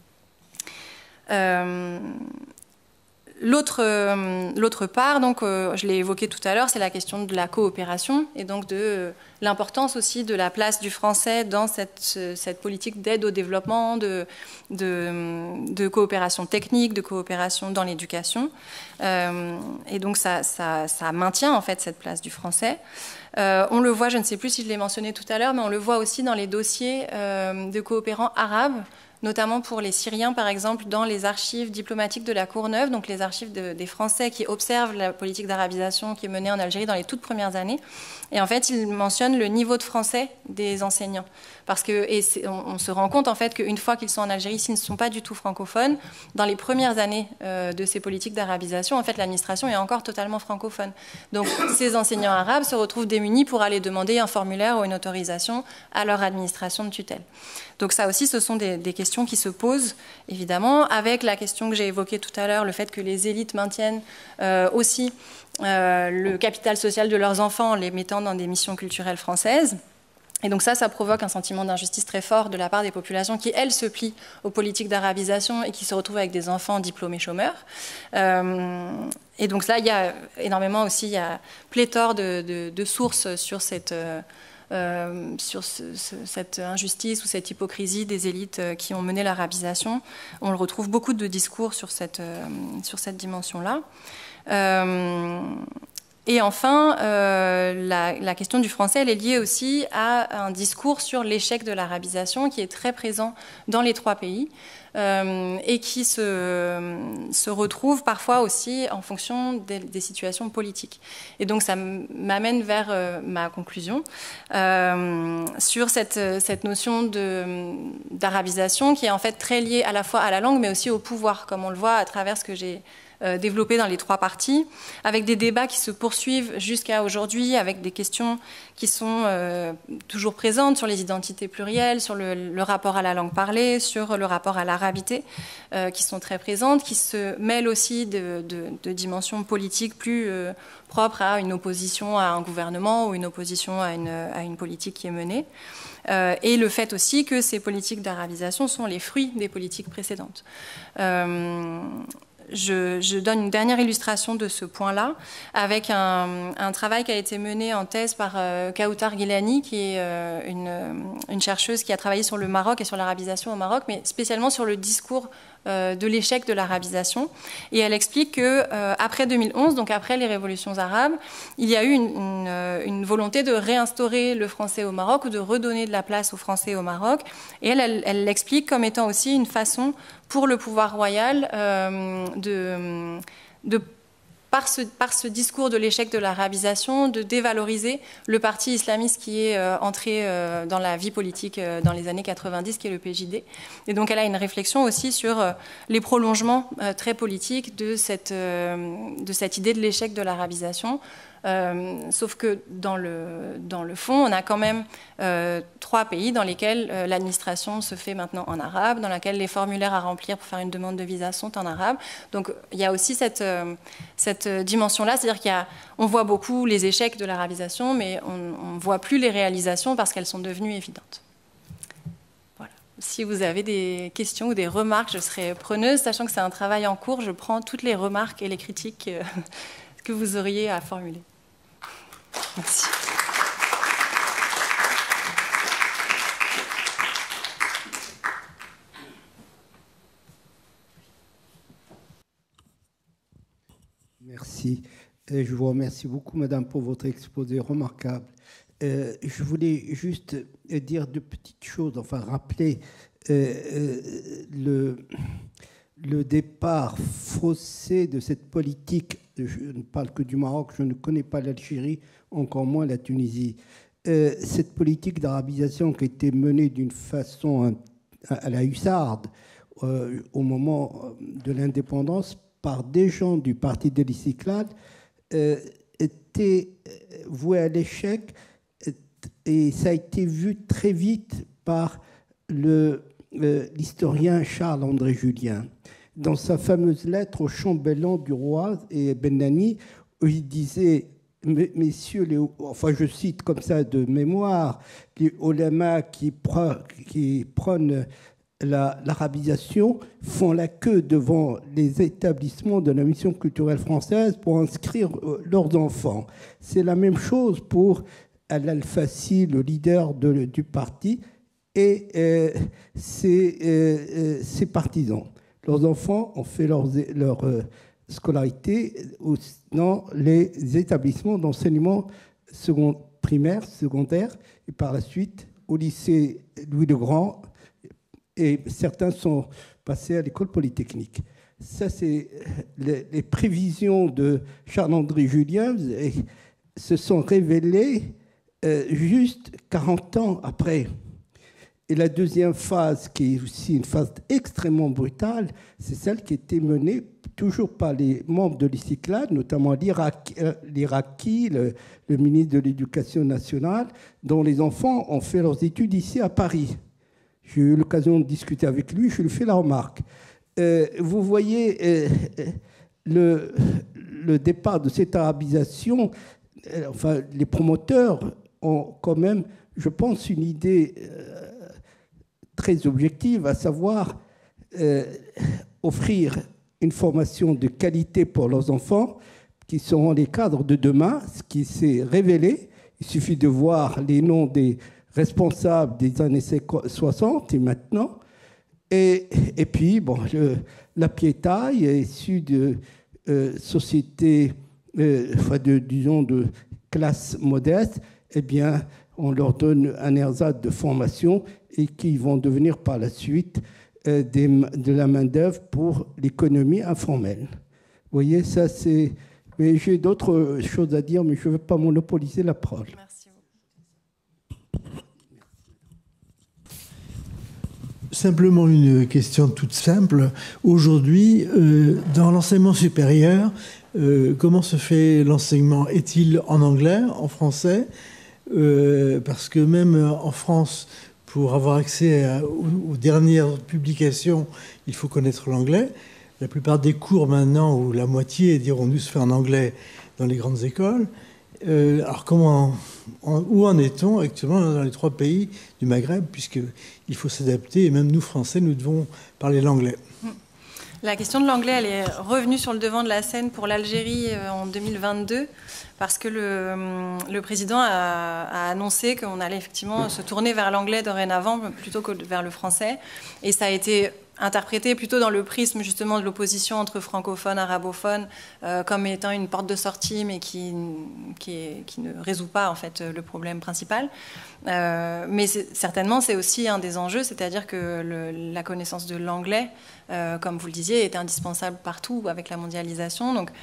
B: L'autre part, donc, je l'ai évoqué tout à l'heure, c'est la question de la coopération et donc de l'importance aussi de la place du français dans cette politique d'aide au développement, de coopération technique, de coopération dans l'éducation. Et donc ça maintient en fait cette place du français. On le voit, je ne sais plus si je l'ai mentionné tout à l'heure, mais on le voit aussi dans les dossiers de coopérants arabes, notamment pour les Syriens, par exemple, dans les archives diplomatiques de la Courneuve, donc les archives des Français qui observent la politique d'arabisation qui est menée en Algérie dans les toutes premières années. Et en fait, ils mentionnent le niveau de français des enseignants. Parce que, on se rend compte en fait qu'une fois qu'ils sont en Algérie, s'ils ne sont pas du tout francophones, dans les premières années de ces politiques d'arabisation, en fait, l'administration est encore totalement francophone. Donc, ces enseignants arabes se retrouvent démunis pour aller demander un formulaire ou une autorisation à leur administration de tutelle. Donc ça aussi, ce sont des questions qui se posent, évidemment, avec la question que j'ai évoquée tout à l'heure, le fait que les élites maintiennent aussi le capital social de leurs enfants en les mettant dans des missions culturelles françaises. Et donc ça provoque un sentiment d'injustice très fort de la part des populations qui, elles, se plient aux politiques d'arabisation et qui se retrouvent avec des enfants diplômés chômeurs. Et donc là, il y a énormément aussi, il y a pléthore de sources sur cette injustice ou cette hypocrisie des élites qui ont mené l'arabisation. On le retrouve beaucoup de discours sur cette dimension-là. Et enfin, la question du français, elle est liée aussi à un discours sur l'échec de l'arabisation qui est très présent dans les trois pays et qui se retrouve parfois aussi en fonction des situations politiques. Et donc ça m'amène vers ma conclusion sur cette notion d'arabisation qui est en fait très liée à la fois à la langue mais aussi au pouvoir, comme on le voit à travers ce que j'ai développée dans les 3 parties, avec des débats qui se poursuivent jusqu'à aujourd'hui, avec des questions qui sont toujours présentes sur les identités plurielles, sur le rapport à la langue parlée, sur le rapport à l'arabité, qui sont très présentes, qui se mêlent aussi de dimensions politiques plus propres à une opposition à un gouvernement ou une opposition à une politique qui est menée. Et le fait aussi que ces politiques d'arabisation sont les fruits des politiques précédentes. Je donne une dernière illustration de ce point-là avec un travail qui a été mené en thèse par Kautar Gilani, qui est une chercheuse qui a travaillé sur le Maroc et sur l'arabisation au Maroc, mais spécialement sur le discours de l'échec de l'arabisation. Et elle explique que après 2011, donc après les révolutions arabes, il y a eu une volonté de réinstaurer le français au Maroc ou de redonner de la place au français au Maroc. Et elle l'explique comme étant aussi une façon pour le pouvoir royal par ce discours de l'échec de l'arabisation, de dévaloriser le parti islamiste qui est entré dans la vie politique dans les années 90, qui est le PJD. Et donc elle a une réflexion aussi sur les prolongements très politiques de cette idée de l'échec de l'arabisation. Sauf que dans le fond, on a quand même 3 pays dans lesquels l'administration se fait maintenant en arabe, dans lesquels les formulaires à remplir pour faire une demande de visa sont en arabe. Donc il y a aussi cette dimension-là, c'est-à-dire qu'on voit beaucoup les échecs de l'arabisation, mais on ne voit plus les réalisations parce qu'elles sont devenues évidentes. Voilà. Si vous avez des questions ou des remarques, je serai preneuse, sachant que c'est un travail en cours, je prends toutes les remarques et les critiques que vous auriez à formuler. Merci.
C: Merci. Je vous remercie beaucoup, Madame, pour votre exposé remarquable. Je voulais juste dire 2 petites choses, enfin rappeler le départ faussé de cette politique. Je ne parle que du Maroc, je ne connais pas l'Algérie, encore moins la Tunisie. Cette politique d'arabisation qui a été menée d'une façon à la hussarde au moment de l'indépendance par des gens du parti de l'Istiklal était vouée à l'échec, et ça a été vu très vite par l'historien Charles-André Julien. Dans sa fameuse lettre au chambellan du roi et Benani, où il disait, messieurs, enfin je cite comme ça de mémoire, les olamas qui prônent l'arabisation font la queue devant les établissements de la mission culturelle française pour inscrire leurs enfants. C'est la même chose pour Al-Fassi, le leader du parti, et ses partisans. Leurs enfants ont fait leur scolarité dans les établissements d'enseignement primaire, secondaire, et par la suite au lycée Louis le Grand, et certains sont passés à l'école polytechnique. Ça, c'est les prévisions de Charles-André Julien se sont révélées juste 40 ans après. Et la deuxième phase, qui est aussi une phase extrêmement brutale, c'est celle qui était menée toujours par les membres de l'Istiklal, notamment l'Iraki, le ministre de l'Éducation nationale, dont les enfants ont fait leurs études ici à Paris. J'ai eu l'occasion de discuter avec lui, je lui fais la remarque. Vous voyez le départ de cette arabisation, enfin, les promoteurs ont quand même, je pense, une idée très objective, à savoir offrir une formation de qualité pour leurs enfants, qui seront les cadres de demain, ce qui s'est révélé. Il suffit de voir les noms des responsables des années 60 et maintenant. Et puis, bon, la piétaille est issue de sociétés, disons, de classe modeste. Eh bien, on leur donne un ersatz de formation et qui vont devenir par la suite de la main-d'œuvre pour l'économie informelle. Vous voyez, ça c'est. Mais j'ai d'autres choses à dire, mais je ne veux pas monopoliser la parole.
B: Merci
D: simplement une question toute simple. Aujourd'hui, dans l'enseignement supérieur, comment se fait l'enseignement? Est-il en anglais, en français? Parce que même en France, pour avoir accès aux dernières publications, il faut connaître l'anglais. La plupart des cours maintenant, ou la moitié, dirons-nous, se fait en anglais dans les grandes écoles. Alors où en est-on actuellement dans les 3 pays du Maghreb, puisqu'il faut s'adapter, et même nous, Français, nous devons parler l'anglais.
B: La question de l'anglais, elle est revenue sur le devant de la scène pour l'Algérie en 2022, parce que le président a annoncé qu'on allait effectivement se tourner vers l'anglais dorénavant, plutôt que vers le français. Et ça a été interprété plutôt dans le prisme justement de l'opposition entre francophones, arabophones, comme étant une porte de sortie, mais qui ne résout pas en fait le problème principal. Mais certainement, c'est aussi un des enjeux, c'est-à-dire que la connaissance de l'anglais, comme vous le disiez, est indispensable partout avec la mondialisation. Donc,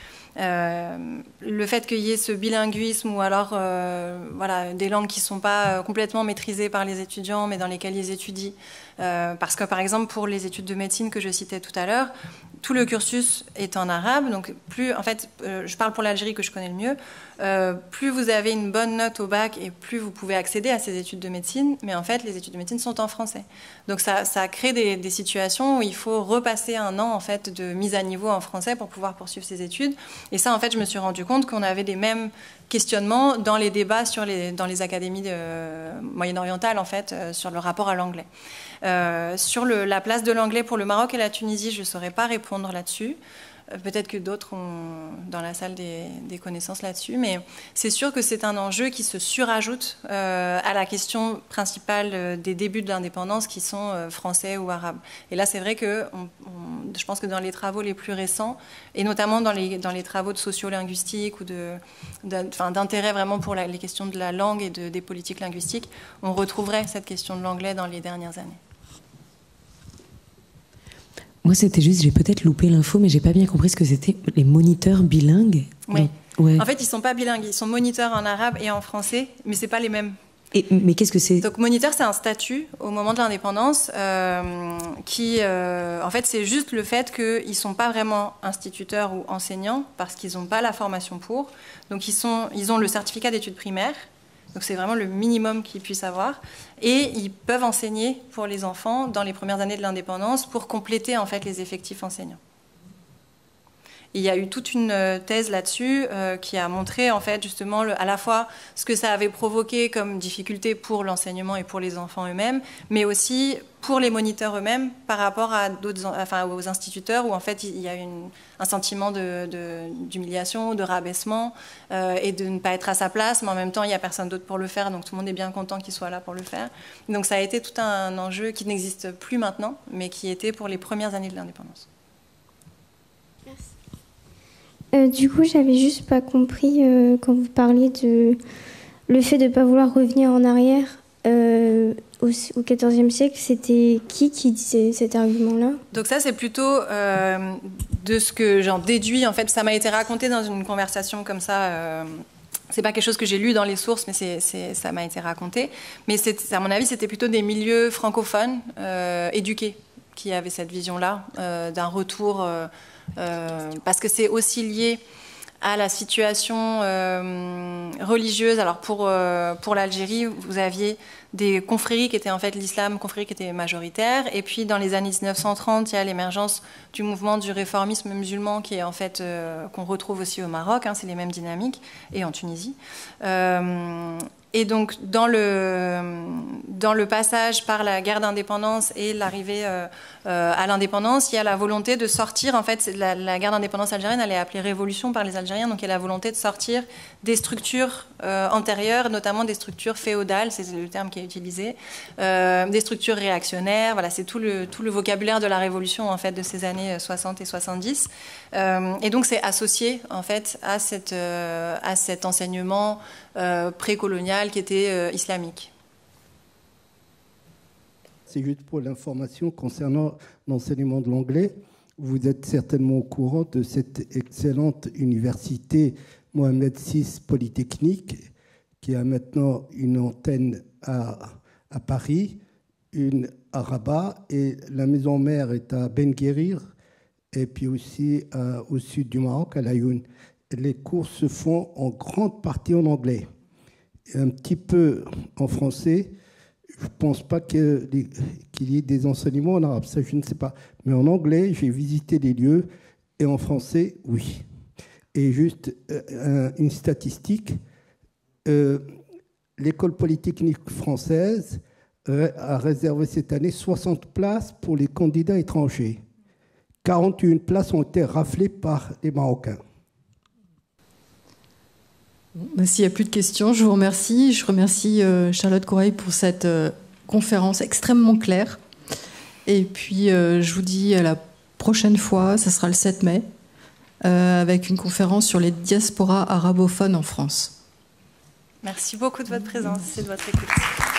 B: le fait qu'il y ait ce bilinguisme ou alors voilà, des langues qui ne sont pas complètement maîtrisées par les étudiants, mais dans lesquelles ils étudient. Parce que, par exemple, pour les études de médecine que je citais tout à l'heure, tout le cursus est en arabe. Donc, en fait, je parle pour l'Algérie que je connais le mieux. Plus vous avez une bonne note au bac et plus vous pouvez accéder à ces études de médecine. Mais en fait, les études de médecine sont en français. Donc, ça crée des situations où il faut repasser un an en fait, de mise à niveau en français pour pouvoir poursuivre ses études. Et ça, en fait, je me suis rendu compte qu'on avait les mêmes questionnements dans les débats dans les académies moyen-orientales, en fait, sur le rapport à l'anglais. Sur la place de l'anglais pour le Maroc et la Tunisie, je ne saurais pas répondre là-dessus. Peut-être que d'autres ont dans la salle des connaissances là-dessus, mais c'est sûr que c'est un enjeu qui se surajoute à la question principale des débuts de l'indépendance qui sont français ou arabes. Et là, c'est vrai que je pense que dans les travaux les plus récents, et notamment dans les travaux de sociolinguistique ou d'intérêt vraiment pour les questions de la langue et des politiques linguistiques, on retrouverait cette question de l'anglais dans les dernières années.
E: Moi, c'était juste, j'ai peut-être loupé l'info, mais j'ai pas bien compris ce que c'était les moniteurs bilingues.
B: Oui.
E: Donc, ouais.
B: En fait, ils sont pas bilingues, ils sont moniteurs en arabe et en français, mais c'est pas les mêmes.
E: Mais qu'est-ce que c'est?
B: Donc, moniteur, c'est un statut au moment de l'indépendance qui, en fait, c'est juste le fait qu'ils sont pas vraiment instituteurs ou enseignants parce qu'ils n'ont pas la formation pour. Donc, ils ont le certificat d'études primaires. Donc c'est vraiment le minimum qu'ils puissent avoir. Et ils peuvent enseigner pour les enfants dans les premières années de l'indépendance pour compléter en fait les effectifs enseignants. Et il y a eu toute une thèse là-dessus qui a montré en fait justement à la fois ce que ça avait provoqué comme difficulté pour l'enseignement et pour les enfants eux-mêmes, mais aussi pour les moniteurs eux-mêmes par rapport à aux instituteurs où en fait il y a un sentiment d'humiliation, de rabaissement et de ne pas être à sa place, mais en même temps il n'y a personne d'autre pour le faire, donc tout le monde est bien content qu'il soit là pour le faire. Donc ça a été tout un enjeu qui n'existe plus maintenant, mais qui était pour les premières années de l'indépendance.
F: Du coup, j'avais juste pas compris quand vous parliez de le fait de ne pas vouloir revenir en arrière au XIVe siècle. C'était qui disait cet argument-là? Donc
B: ça, c'est plutôt de ce que j'en déduis. En fait, ça m'a été raconté dans une conversation comme ça. C'est pas quelque chose que j'ai lu dans les sources, mais ça m'a été raconté. Mais à mon avis, c'était plutôt des milieux francophones éduqués qui avaient cette vision-là d'un retour... parce que c'est aussi lié à la situation religieuse. Alors pour l'Algérie, vous aviez des confréries qui étaient en fait l'islam, confréries qui étaient majoritaires. Et puis dans les années 1930, il y a l'émergence du mouvement du réformisme musulman qui est en fait qu'on retrouve aussi au Maroc. Hein, c'est les mêmes dynamiques, et en Tunisie. Et donc, dans le passage par la guerre d'indépendance et l'arrivée à l'indépendance, il y a la volonté de sortir. En fait, la guerre d'indépendance algérienne, elle est appelée révolution par les Algériens. Donc, il y a la volonté de sortir des structures antérieures, notamment des structures féodales, c'est le terme qui est utilisé, des structures réactionnaires. Voilà, c'est tout le vocabulaire de la révolution, en fait, de ces années 60 et 70. Et donc, c'est associé, en fait, à cet enseignement précolonial qui était islamique.
C: C'est juste pour l'information concernant l'enseignement de l'anglais. Vous êtes certainement au courant de cette excellente université Mohamed VI Polytechnique qui a maintenant une antenne à Paris une à Rabat et la maison mère est à Ben Guérir et puis aussi au sud du Maroc, à Laayoune. Les cours se font en grande partie en anglais, et un petit peu en français. Je ne pense pas qu'il y ait des enseignements en arabe, ça je ne sais pas. Mais en anglais, j'ai visité les lieux et en français, oui. Et juste une statistique, l'école polytechnique française a réservé cette année 60 places pour les candidats étrangers. 41 places ont été raflées par les Marocains.
G: Bon, s'il n'y a plus de questions, je vous remercie. Je remercie Charlotte Courreille pour cette conférence extrêmement claire. Et puis, je vous dis à la prochaine fois, ça sera le 7 mai, avec une conférence sur les diasporas arabophones en France.
B: Merci beaucoup de votre présence et de votre écoute.